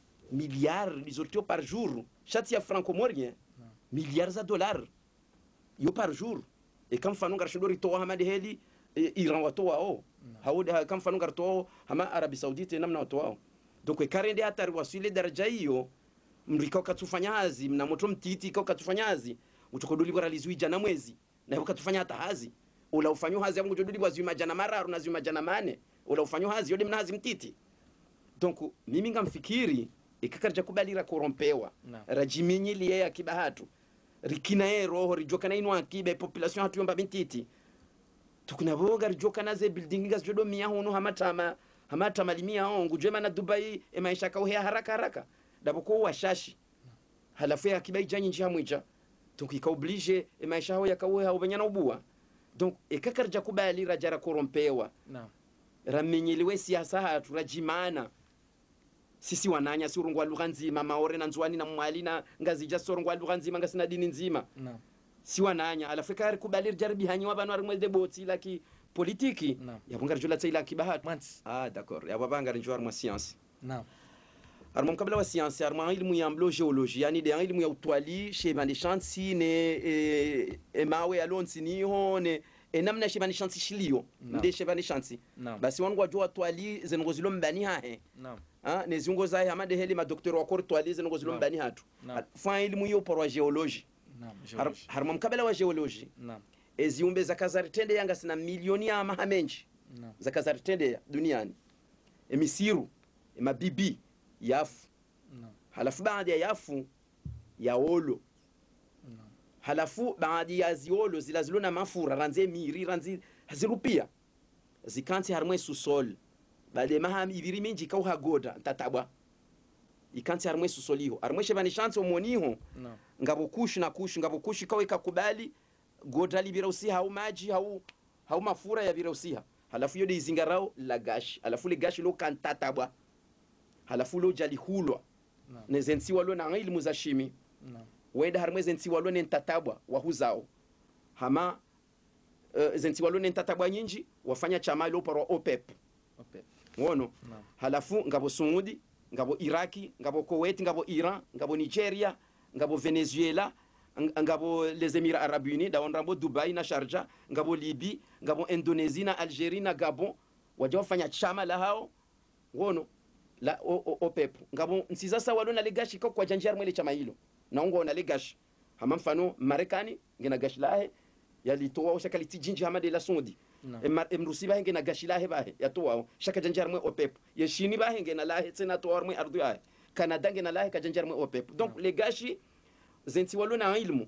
milliards d'isotio par jour chati ya franco morien milliards de dollars yo par jour e kam fanu ngar shidori to hamadi heli Iran wato wao hauda kam fanu ngar to hama Arabie Saoudite namna wato wao donc e karende hatari wasile daraja hiyo mrikao katufanya hazi mna moto mtiti kao katufanya hazi uchokoduli bora lizui jana mwezi na ukatufanya hata hazi ula ufanyo hazi yangu joduli bwa zima jana mararu na zima jana mane ula ufanyo hazi yode mna hazi mtiti donc mimi ngamfikiri ikakarja kubalira korompewa rajiminyi liye akibahatu rikina roho rijoka na inwa akibe population hatu yomba mtiti tukuna boga rijoka na ze building gas jodo mia hono hamatama limia ongu jema na Dubai e maisha kauhea haraka daboko washashi halafu ya kibai janyi njia mwija donc ikaoblige e maisha hao yakauhea ubanyana ubua donc ikakarja kubali rajara korompewa ramenyeliwe siasa hatu rajimana sisi wananya si urungwa lugha nzima maore na nzwani na mwali na ngazija sorungwa lugha nzima ngasina dini nzima si wananya alafrika ari kubalir jaribi hanyi wabanu ari mwede boti laki politiki yabunga rjola tsaila kibahatu d'accord yabanga rjoar mwa science armo mkabla wa science armo ilmu ya mblo geology yani de ilmu ya utwali shebani chansi ne mawe alonsi niho ne namna shebani chansi shilio nde shebani chansi basi wangu wajua twali zenogozilo mbani hahe ne zungo zai hamade heli ma docteur wa kortwali zenogozilo mbani hatu fa ilmu yo por wa geology harmo mkabla wa geology eziumbe zakazaritende yanga sina milioni ya mahamenji zakazaritende ya duniani emisiru emabibi yafu halafu baadhi ya yafu ya olo halafu baadhi ya ziolo zilazilona mafura ranze miri ranzi hazirupia zikanti harmwe susol bade mahami ibiri minji kau hagoda tatabwa ikanti harmwe susoliho harmwe shebani chance omoniho ngabo kushi na kushi ngabo kushi kau ikakubali goda libira usiha au maji au mafura ya bira usiha halafu yode izingarao la gashi halafu le gashi lo kantatabwa halafu lo jali hulwa ne zensi walo na ilmu za shimi wenda harmwe zensi walo ne ntatabwa wahuzao hama zensi walo ne ntatabwa nyinji wafanya chama lo paro OPEP wono halafu ngabo Saudi ngabo Iraki ngabo Kuwait ngabo Iran ngabo Nigeria ngabo Venezuela ngabo les Émirats Arabes Unis da onrambo Dubai na Sharjah ngabo Libye ngabo Indonesia na Algeria na Gabon waje wafanya chama la hao wono la OPEP ngabo nsiza sawa na legashi kwa janjari mwele chama hilo naongo na legashi hama mfano Marekani ngena gashi lahe yalitoa ushakali tijinji hamade la Saudi emrusi bahe ngena gashi lahe bahe yatoa shaka janjari mwe OPEP yeshini bahe ngena lahe tena toa mwe ardu yahe Canada ngena lahe ka janjari mwe OPEP donc legashi zenti walo na ilmu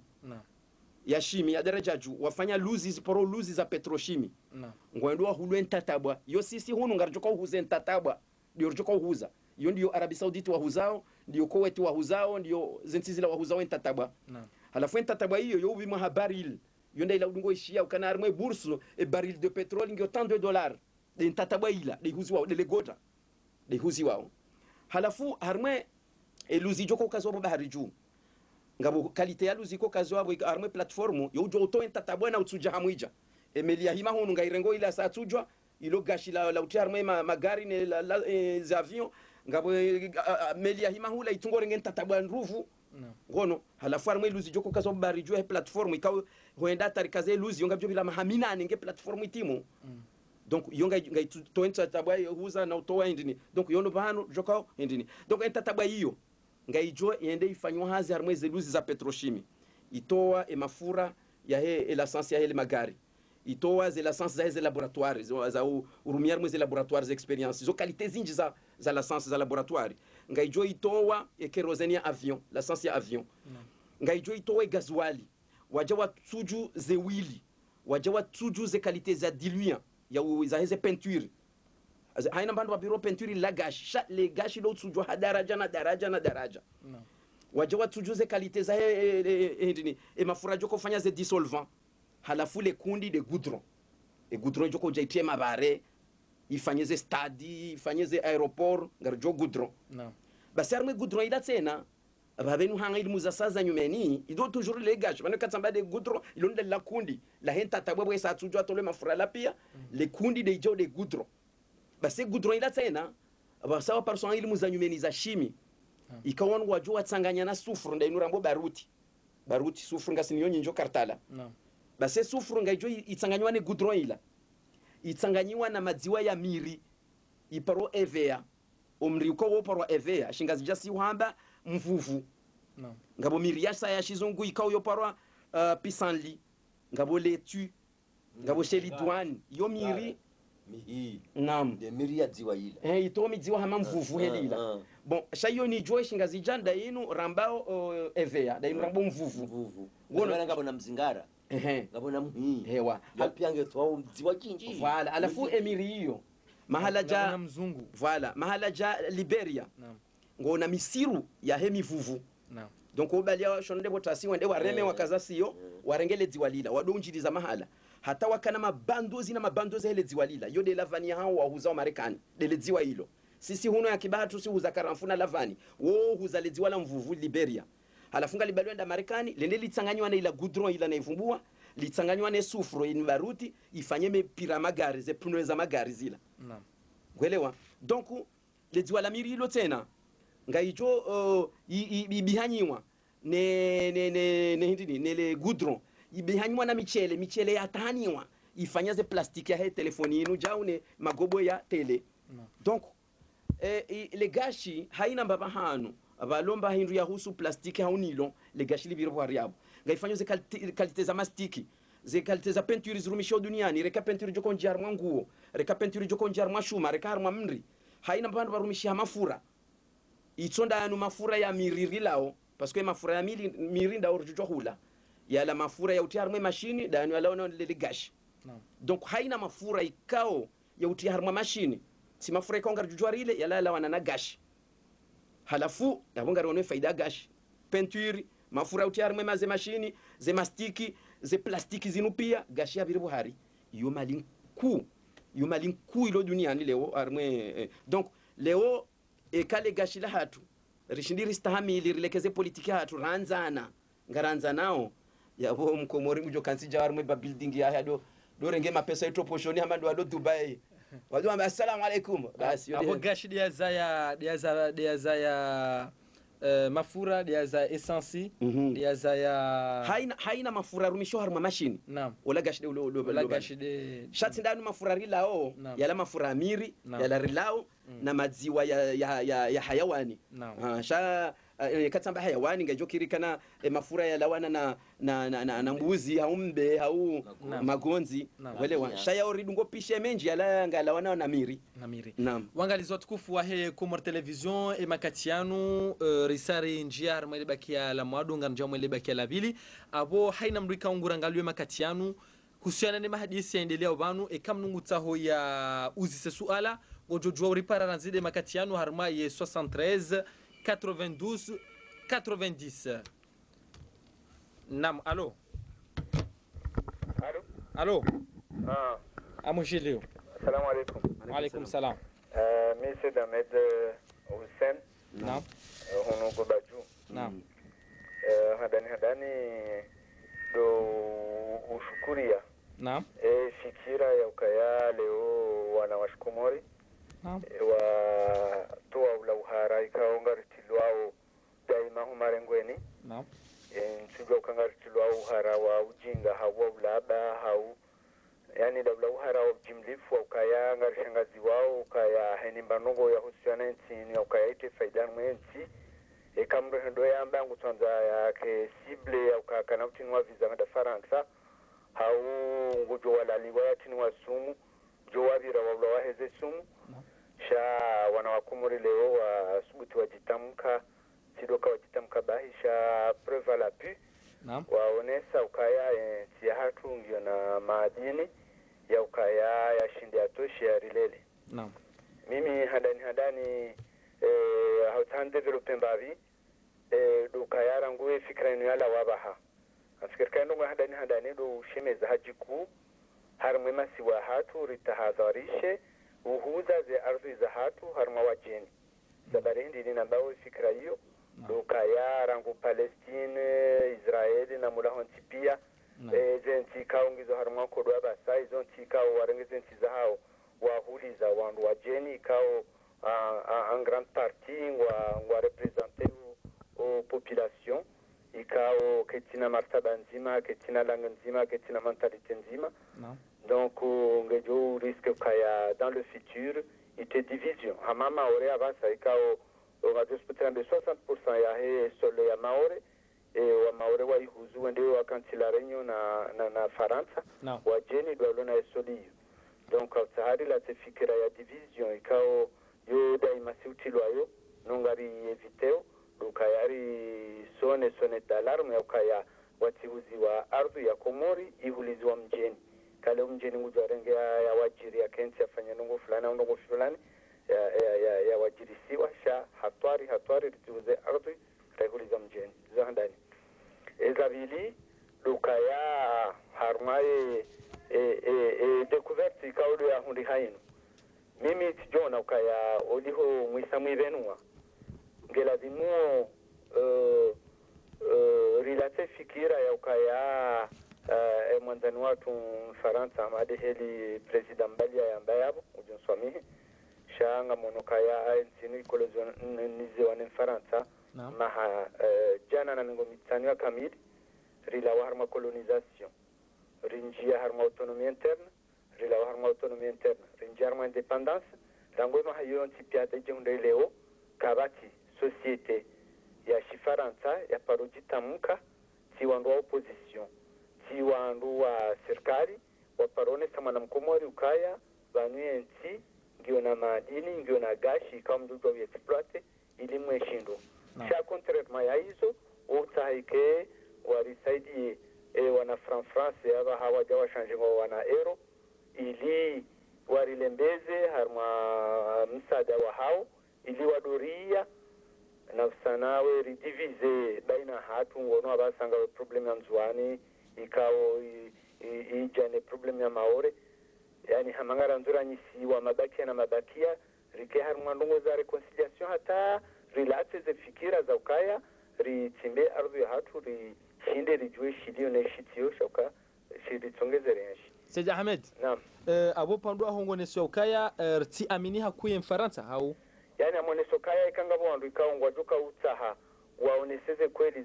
ya shimi ya daraja juu wafanya luzis poro luzis za petroshimi ngwendo hulu entatabwa yo sisi hunu ngarjoka huze entatabwa ndio rjoka huza yo ndio Arabie Saoudite wahuzao ndio Kuwait wahuzao ndio zenti zila wahuzao entatabwa halafu entatabwa hiyo yo bima habaril yo ndio ila udungo ishia ukana armwe bursu e baril de petrole ngio tant de dollars de entatabwa ila de huzi wao de legota de huzi wao halafu armwe eluzi joko kazo bahari juu ngabo kalite yalu ziko kazo abo arme platform yo joto entatabwa na utsuja hamwija emelia hima hunu ngairengo ila sa tujwa ilo gashi la uti arme magari ne za avion ngabo melia hima hula itungore ngentatabwa nruvu ngono halafu arme luzi joko kazo bari jwa platform ikaw hoenda tarikaze luzi yonga byo bila mahamina nge platform itimo donc yonga ngai to entatabwa huza na utoa indini donc yono bano joko indini donc entatabwa hiyo ngaijo yende ifanywa hazi harmwe zeluzi za petrochimi itoa emafura ya he l'essence ya he magari itoa ze l'essence za he laboratoire za urumia harmwe ze laboratoires experience zo qualité zinji za l'essence za laboratoire ngaijo itoa kerosene ya avion l'essence ya avion ngaijo itoa gasoil waje watuju ze wili waje watuju ze qualité za diluant ya za he peinture haina bandu wa biro penturi la gashi le gashi lo tujwa hadaraja na daraja waje watujuze kalite za ndini mafura joko fanya ze dissolvant halafu le kundi de goudron goudron joko jaitie mabare ifanye ze stadi ifanye ze aeroport ngarjo goudron basi arme goudron ila tena babenu hanga ilmu za saza nyumeni ido toujours le gashi bana katsamba de goudron ilonde la kundi la henta tabwe sa tujwa tole mafura la pia le kundi de jo de goudron basi goudron ila tena basawa person ilmu za nyumeni za shimi ikawan wajua tsanganya na sufuru nda inurambo baruti baruti sufru ngasiniyo nyinjo kartala base sufru ngaijo itsanganywa ne goudron ila itsanganyiwa na madziwa ya miri iparo EVA umri uko wo paro EVA shingazi jasi uhamba mvuvu ngabo miri yasa ya shizungu ikao yo paro pisanli ngabo letu ngabo shelidwani yo miri mihi nam de miri ya dziwa ila ito midziwa hama mvuvu helila bon shayo ni joy shingazi janda inu rambao EVA da inu rambo mvuvu ngono ngabo na mzingara ngabona mhi hewa yapyange twa mdziwa kinji voilà alafu emiri hiyo mahala ja mzungu voilà mahala ja Liberia ngona misiru ya hemi vuvu donc obalia shonde botasi wende wareme wakaza sio warengele dziwalila wadonjiliza mahala hata wakana mabandozi na mabandozi hele dziwalila yo de lavani hao wahuza wa Marekani de dziwa hilo sisi huno ya kibatu si huza karamfuna lavani wo huza le dziwala mvuvu Liberia halafunga libalwenda Marekani lende litsanganywa na ila goudron ila na ivumbua litsanganywa ne sufro in baruti ifanye mepira magari ze pneu za magari zila gwelewa donc le dziwala mirilo tena ngaijo ibihanyiwa ne hindini ne le goudron ibihanyiwa na michele ya tahaniwa ifanyaze plastiki ya he telefoni inu jaune magobo ya tele donc le gashi haina mbaba hanu abalomba hindu ya husu plastiki haunilo le gashi libiro kwa riabo ngaifanyo ze kalite za mastiki ze kalite za peinture zirumisho duniani reka peinture joko njarmwa nguo reka peinture joko njarmwa shuma reka harmwa mri haina mbaba barumishia mafura itsonda anu mafura ya miriri lao parce que mafura ya mirinda orjujo hula ya la mafura ya utiarmwe machine da anu alaona le gashi donc haina mafura ikao ya utiarmwa machine si mafura ikao ngarjujo rile ya la wana na gashi halafu yabongari wane faida gashi peinture mafura utiarmwe maze machine ze mastiki ze plastiki zinupia gashi abiri buhari yo malinku ilo duniani leo armwe donc leo kale gashi la hatu rishindiri stahamili rilekeze politiki hatu ranzana ngaranza nao yabo mkomori mujo kansi jawarmwe ba building ya do renge mapesa ito poshoni amando ado Dubai wadu amba assalamu alaikum basi abo gashi dia za mafura dia za essence dia za ya haina mafura rumisho harma machine wala gashi de wala gashi de shati ndani mafura rilao yala mafura amiri yala rilao na madziwa ya hayawani sha katamba hayawani ngajokirikana mafura ya lawana na mbuzi au mbe au magonzi wale shaya oridungo pishe menji yala ngalawana na miri wangalizo tukufu wa he Comor television e makatianu risari njiar mwelebakia la mwadu nganja mwelebakia la bili abo haina mrika ungurangalwe makatianu husiana ne mahadisi yaendelea ubanu e kamnungu taho ya uzise suala gojojwa uripara ranzide makatianu harma ye 73 92 90 nam allo amujilio assalamu alaikum wa alaikum salam monsieur Damed Hussein naam hono go baju naam hadani do ushukuria naam fikira ya ukaya leo wana washukumori wa toa ula uhara ikaonga ritilwao daima humarengweni naam nsujo kanga ritilwao uhara wa ujinga hawa ulaba hau yani dabla uhara wa jimlifu wa ukaya ngarishangazi wao ukaya henimbanongo ya husiana nchini ukaya ite faidani mwenchi kamre hendo ya ambangu tuanza ya ke sible ya ukaya kanautinwa visa ngada faransa hau ngujo walaliwa ya tinwa sumu jo wabira wabla waheze sumu sha wanawakumuri leo wa subuti wajitamka sidoka wajitamka bahisha preva la pu waonesa ukaya tia hatu ngio na maadini ya ukaya ya shindi atoshi ya rilele mimi hadani hautande develope mbavi ukaya ranguwe fikra inu yala wabaha afikir kaino hadani do shemeza hajiku harmwe masiwa hatu ritahadharishe uhuza ze ardhi za hatu harma wajeni sabari hindi ninambao fikra hiyo ukaya rangu Palestine Israeli na mulahonti pia zenti kaungizo harma kodwa basa izo ntika warengeze nti za hao wahuliza wandu wajeni kao en grande partie wa representer population ikao ketina martaba nzima ketina langue nzima ketina mentalité nzima donc ngejo risque kaya dans le futur ite division ama maore avasa ikao radio sputran de 60% ya he solo ya maore wa maore wa ihuzu ndio wa kantilarenyo na Faransa wa jeni dwalona esoliyo donc tsahari la tefikira ya division ikao yo daima siutilwayo nongari eviteo dukayari sone d'alarme ya ukaya watiuzi wa ardhi ya Komori ihuliziwa mjeni kale mjeni ngujwarenge ya wajiri ya kensi afanya nungu fulani ya wajirisiwa sha hatwari ritiuze ardhi rehuliza mjeni zahandani ezabili dukaya harmaye découverte ikaudo ya hundi hainu mimi tijona ukaya oliho mwisamu ivenua ngelazimuo rilate fikira ya ukaya mwanzani watu Faransa amade heli president Mbalia ya mbayabo ujonswamihi shanga monokaya nsini kolonize wane Faransa maha jana na mingo mitani wa kamili rilawa harma colonisation rinjia harma autonomie interne rilawa harma autonomie interne rinjia harma independance rango maha yon tipiate jehunde leo kabati société ya Shifaransa ya paruji tamuka tiwandu wa opposition tiwandu wa serikali wa parone sama na mkomori ukaya banuye nti ngio na madini ngio na gashi kama mdudu wa exploite ili mweshindo sha contrairement ya hizo utaike warisaidi wana France yaba hawaja washanjinga wana euro ili warilembeze harma msada wa hao ili wadoria nafsanawe ridivize baina hatu ngono abasanga problem ya nzwani ikao ijane problem ya maore yani hamangara nzura nyisi wa mabakia na mabakia rike harma ndongo za reconciliation hata relate ze fikira za ukaya ritimbe ardhi ya hatu shinde rijue shilio na shitio shoka shidi tsongeze renshi Seja Ahmed naam abo pandu ahongo ne sokaya rti amini hakuye Mfaransa hau yani amone sokaya ikanga bondu ikaongwa duka utaha waoneseze kweli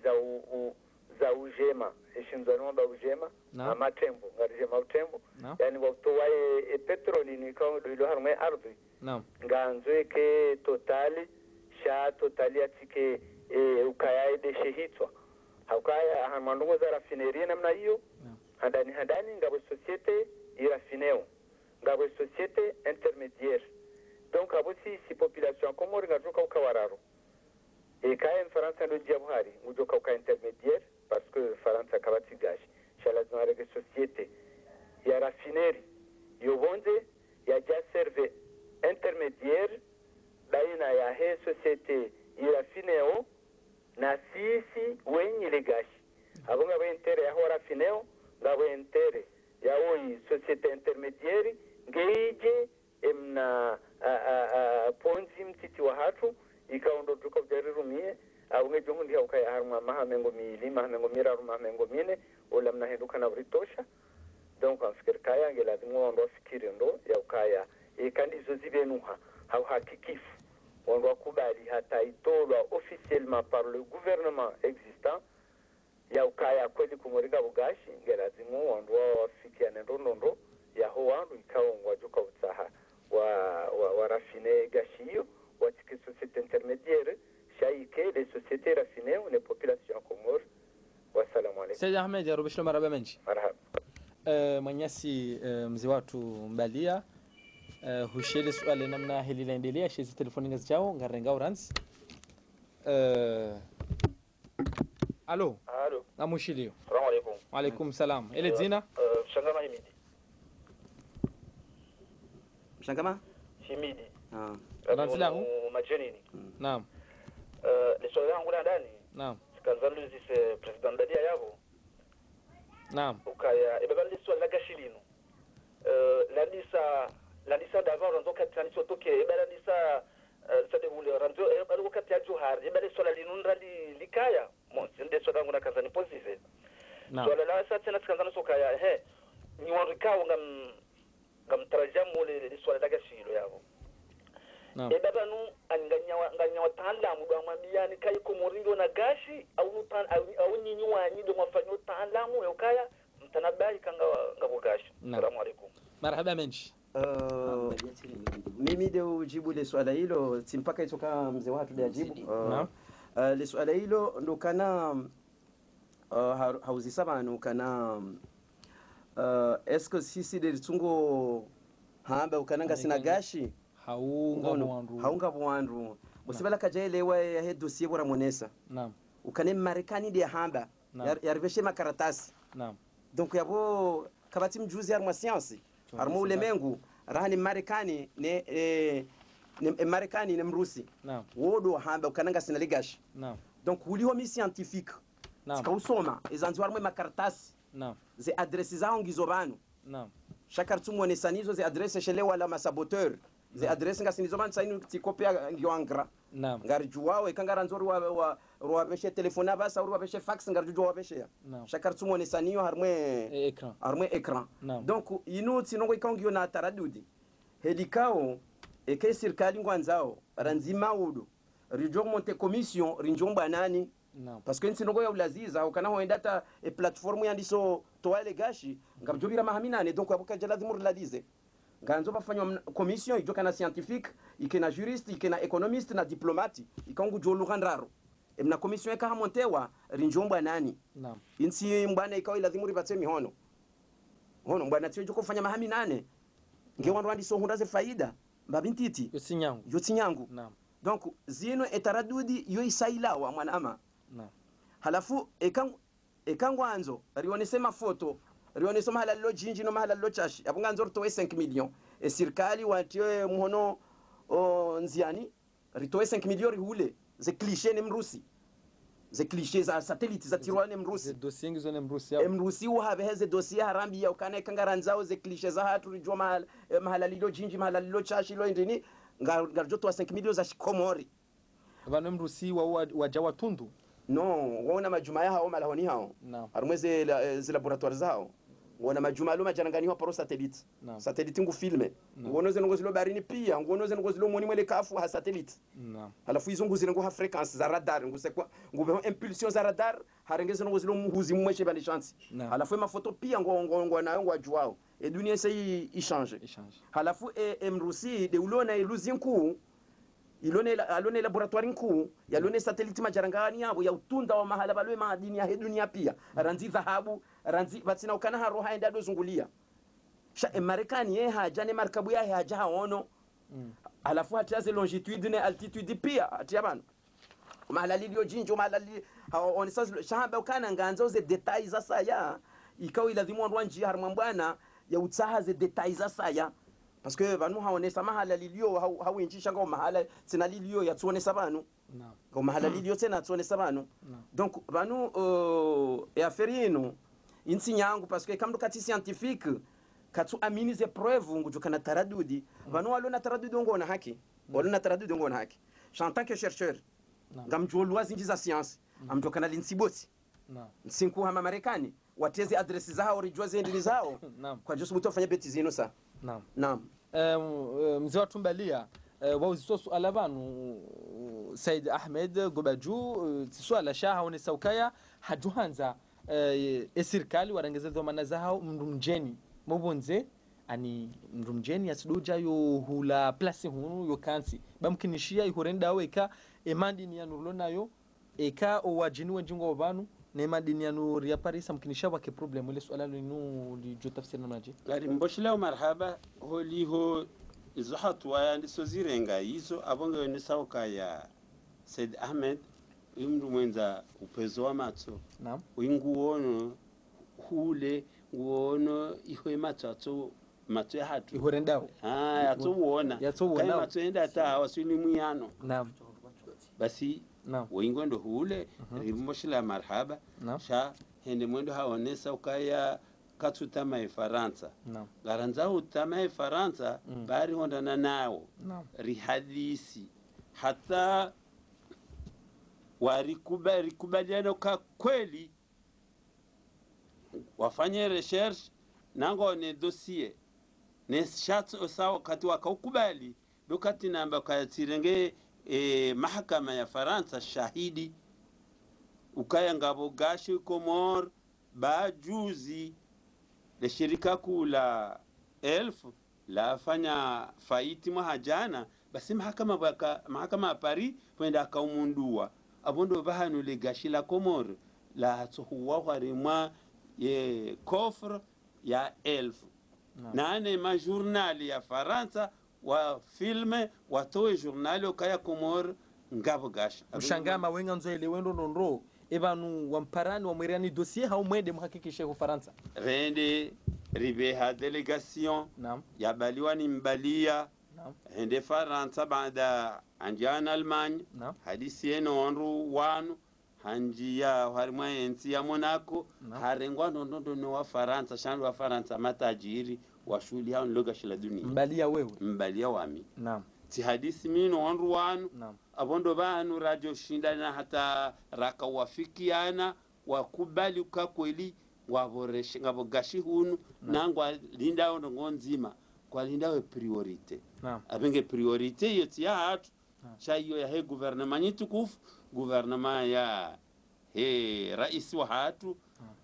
za ujema eshinzano ba ujema amatembo ngarijema utembo yani watowaye petroli ni kawo do harme ardhi nganzo ke totali sha totali atike ukaya de shehitwa haukaya hamandungo za rafinerie namna hiyo handani ngabo societe irafineo ngabo societe intermédiaire donc abo si population Komori ngajoka ukawararo kaya Faransa ndo jabhari ngujoka uka intermédiaire parce que Faransa kabati gashi shala zinarege societe ya rafinerie yobonze ya ja serve intermédiaire baina ya he societe irafineo na sisi wenye legashi abonga bentere ya hora fineo ngabo entere ya oi societe intermediaire ngeije emna ponzi mtiti wa hatu ikaondo tuko jarirumie abonga jongundi ya ukaya harma mahamengo mira mahamengo mine ola mna henduka na britosha donc afikir kaya ngelazimu ndo fikiri ndo ya ukaya kandizo zibenuha hau hakikifu on doit kubali hata itolwa officiellement par le gouvernement existant ya ukaya kweli kumuriga bugashi ngelazimu on doit wafikia ndondo ya ho wandu ikaongwa joka utsaha wa rafine gashiyo watike société intermédiaire shaike les sociétés raffinées ou les populations Comores wassalamu alaykum Sayyid Ahmed ya rubishlo maraba menji marhaba manyasi mzee watu Mbalia hushele swali namna hili laendelea shezi telefoni ngazi chao ngarenga urans alo ngamushilio Assalamu alaykum wa alaykum salam ile zina Shangama Himidi Shangama Himidi Ranzilangu majenini naam le swali langu la ndani naam sikanzalo zise president Dadia yabo naam ukaya ibaba le swali la gashilino la lisa d'avant ranzo katani sotoke ibala lisa ça déroule ranzo ibala wakati ya Johar ibala swali linundra likaya mon sinde swali langu na kazani positive swali la sasa tena sikanzalo sokaya ni warikao ngam tarajamu le swali la gashilo yabo baba nu anganya wataalamu do amambiani kai ko moringo na gashi au nyinyi wanyi do mafanyo taalamu yokaya mtanabai kanga ngabo gashi. Assalamu alaykum. Marhaba menshi. Mimi de ujibu le swala hilo simpaka itoka mzee watu de ajibu. Le swala hilo ndo kana hauzi sabanu kana est-ce que sisi de tungo hamba ukananga sina gashi haunga bwandu musibala kajaelewa ya he dossier bora monesa ukane Marekani de hamba yariveshe makaratasi donc yabo kabati mjuzi arma science armo ulemengu rahani Marekani ne Marekani ne Mrusi wodo hamba ukananga sina ligashi donc uliho mi scientifique tikausoma izanzi warmwe makaratasi ze adresi zao ngizobanu chaque monesa nizo ze adresi shele wala masaboteur ze adresi ngasinizo banu sainu tikopia ngioangra ngarjuwa we kangaranzori wa beshe telefona basa wa beshe fax ngarjuwa wa beshe chaque monesa niyo harmwe écran donc inu tinongo ikangio na taradudi helikao eke serikali ngwanzao ranzima udo rijo monte commission rinjomba nani parce que nsinogo ya ulaziza ukana hoenda ta platform yandiso toile gashi ngabjobira mahaminane donc abuka jalazimu reladize nganzo bafanywa commission ijoka na scientifique ikena juriste ikena economiste na diplomate ikangu jolu gandraro emna commission eka montewa rinjomba nani insi mbana ikawa ilazimu ribatse mihono hono mbana tsejo kufanya mahaminane ngewandu wandiso hundaze faida mbabintiti yotinyangu donc zino etaradudi yo isaila wa mwanama halafu ekangu anzo rionesema foto rionesema halalo jinji no halalo chashi abunganzo ritowe 5 millions e serikali watio muhono nziani ritowe 5 millions rihule ze cliché ne Mrusi ze cliché za satellite za tirwane Mrusi dossier ngizo ne Mrusi Mrusi uhabe heze dossier harambi ya ukana kangaranzao ze cliché za hatu rijwa mahalalilo jinji mahalalilo chashi lo ndini ngarjoto wa 5 millions za shikomori bano Mrusi wajawa tundu no wona majuma yao malahoni hao armweze ze laboratoire zao wona majuma lo majanangani ho paro satellite satellite ngu filme ngonoze ngo zilo barini pia ngonoze ngo zilo moni mwele kafu ha satellite halafu hizo nguzire ngo ha frequence za radar ngusekwa ngube impulsion za radar harengeze ngo zilo muhuzi mweshe bali chance halafu ma photo pia ngo nayo ngo ajuao e dunia sai ichange halafu Mrusi de ulona iluzi nkuu alone laboratoire nkuu yalone satellite majarangani yabo ya utunda wa mahala balwe madini ya dunia pia ranzi dhahabu ranzi batina ukana haro haenda dozungulia sha Marekani haja markabu ya haja haono alafu hataze longitude ne altitude pia atiabana mahala lilio jinjo mahala on sasa shamba ukana nganzo ze details za saya ikawa ilazimu ndwanji harmambwana ya utsaha ze details za saya parce que banu haonesa mahala lilio hawinjisha ngo mahala tsina lilio yatsuonesa banu ngo mahala lilio tsena tsuonesa banu donc banu e aferino insinyangu parce que kamdo kati scientifique katsu amini ze preuve ngujukana taradudi banu walona taradudi ngona haki walona taradudi ngona haki en tant que chercheur ngamjolwa zinji za science amjokana linsiboti nsinku hama Marekani wateze adresi zao rijwa zendini zao kwa josu mtu afanya beti zino sa naam mzee wa tumbalia wauziso suala banu Said Ahmed Gobaju suala shaha one saukaya hajuhanza serikali warangeze dhamana zao mrumjeni mobonze ani mrumjeni yasiduja yo hula place hunu yo kansi bamkinishia ihorenda weka emandi ni yanurlona yo eka owajini wenjingo banu nema dini yanu ria Paris amkinisha wake problem ile swala linu lijo tafsiri namaje gari mboshila marhaba holiho izohat wa ndiso zirenga hizo abonge ni sauka ya Said Ahmed imru mwenza upezo wa matso winguono hule nguono ihwe matso ya hatu ihorendao yatuona kama matso enda ta wasili muyano basi wingondo hule mboshila marhaba sha hende mwendo haonesa ukaya katutama Faransa garanza utama Faransa bari hondana nao rihadisi hata warikubaliana kwa kweli wafanye research nango ne dossier ne shatso sawa kati wakaukubali dokati namba kayatirenge mahakama ya Faransa shahidi ukaya ngabo gashi Komor bajuzi le shirika kula elf la fanya faiti mahajana basi mahakama ya Paris kwenda akaumundua abondo bahanu le gashi la Komor la tsohuwa kwarimwa ye kofre ya elf nane ma journal ya Faransa wa filme watoe journal ukaya Komor ngabo gashi ushangama wenga nzoele wendo ndondro ebanu wamparani wamweriani dossier haumwende muhakikishe ku Faransa rende ribeha delegation ya baliwani mbalia hende Faransa baada anjana Almanya hadisi yeno onru wanu hanjia harimwa ensi ya Monaco harengwa ndondo wa Faransa shandu wa Faransa matajiri wa shuli hao lugha shila dunia mbalia wewe mbalia wami ti hadisi mino onru wanu abondo banu radio shindana hata raka wafikiana wakubali ukakweli waboreshe ngabo gashi hunu nangwa linda ono nzima kwa linda we priorite abenge priorite yeti ya hatu chayo ya he gouvernement nyitukufu gouvernement ya he rais wa hatu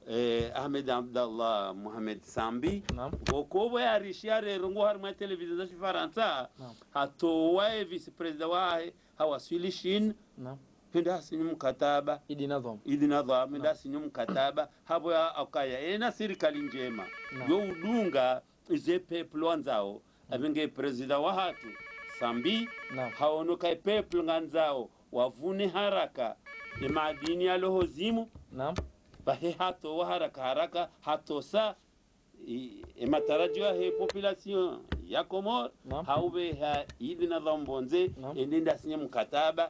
Ahmed Abdallah Mohamed Sambi gokobo ya rishiare rongo harma televizion za Faransa hato wa vice president wa hawasili shin penda sinyu mkataba idi nadham penda sinyu mkataba habo ya akaya ena serikali njema yo udunga ize people wanzao abenge president wa hatu Sambi haonoka people nganzao wavune haraka ni madini ya lohozimu bahe hato wa haraka hato sa matarajio he population ya Komor haube ha idi nadham bonze endinda sinye mkataba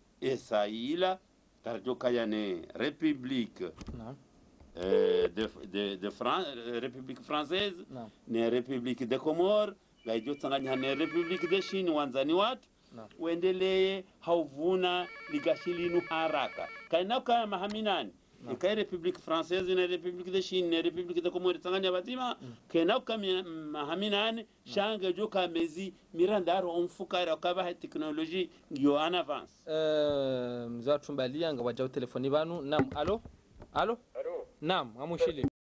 esaila tarjoka yane république de France république française ne république de Comores gaijo tsanganya ne république de Chine wanzani watu uendelee hauvuna ligashilinu haraka kaina kama mahaminani ikai république française ne république de Chine ne république de Comores tsanganya batima kaina kama mahaminani shanga joka mezi mirandaro omfukara kaba technologie ndio en avance mzatu mbalia nga wajao telefoni banu nam alo nam amushile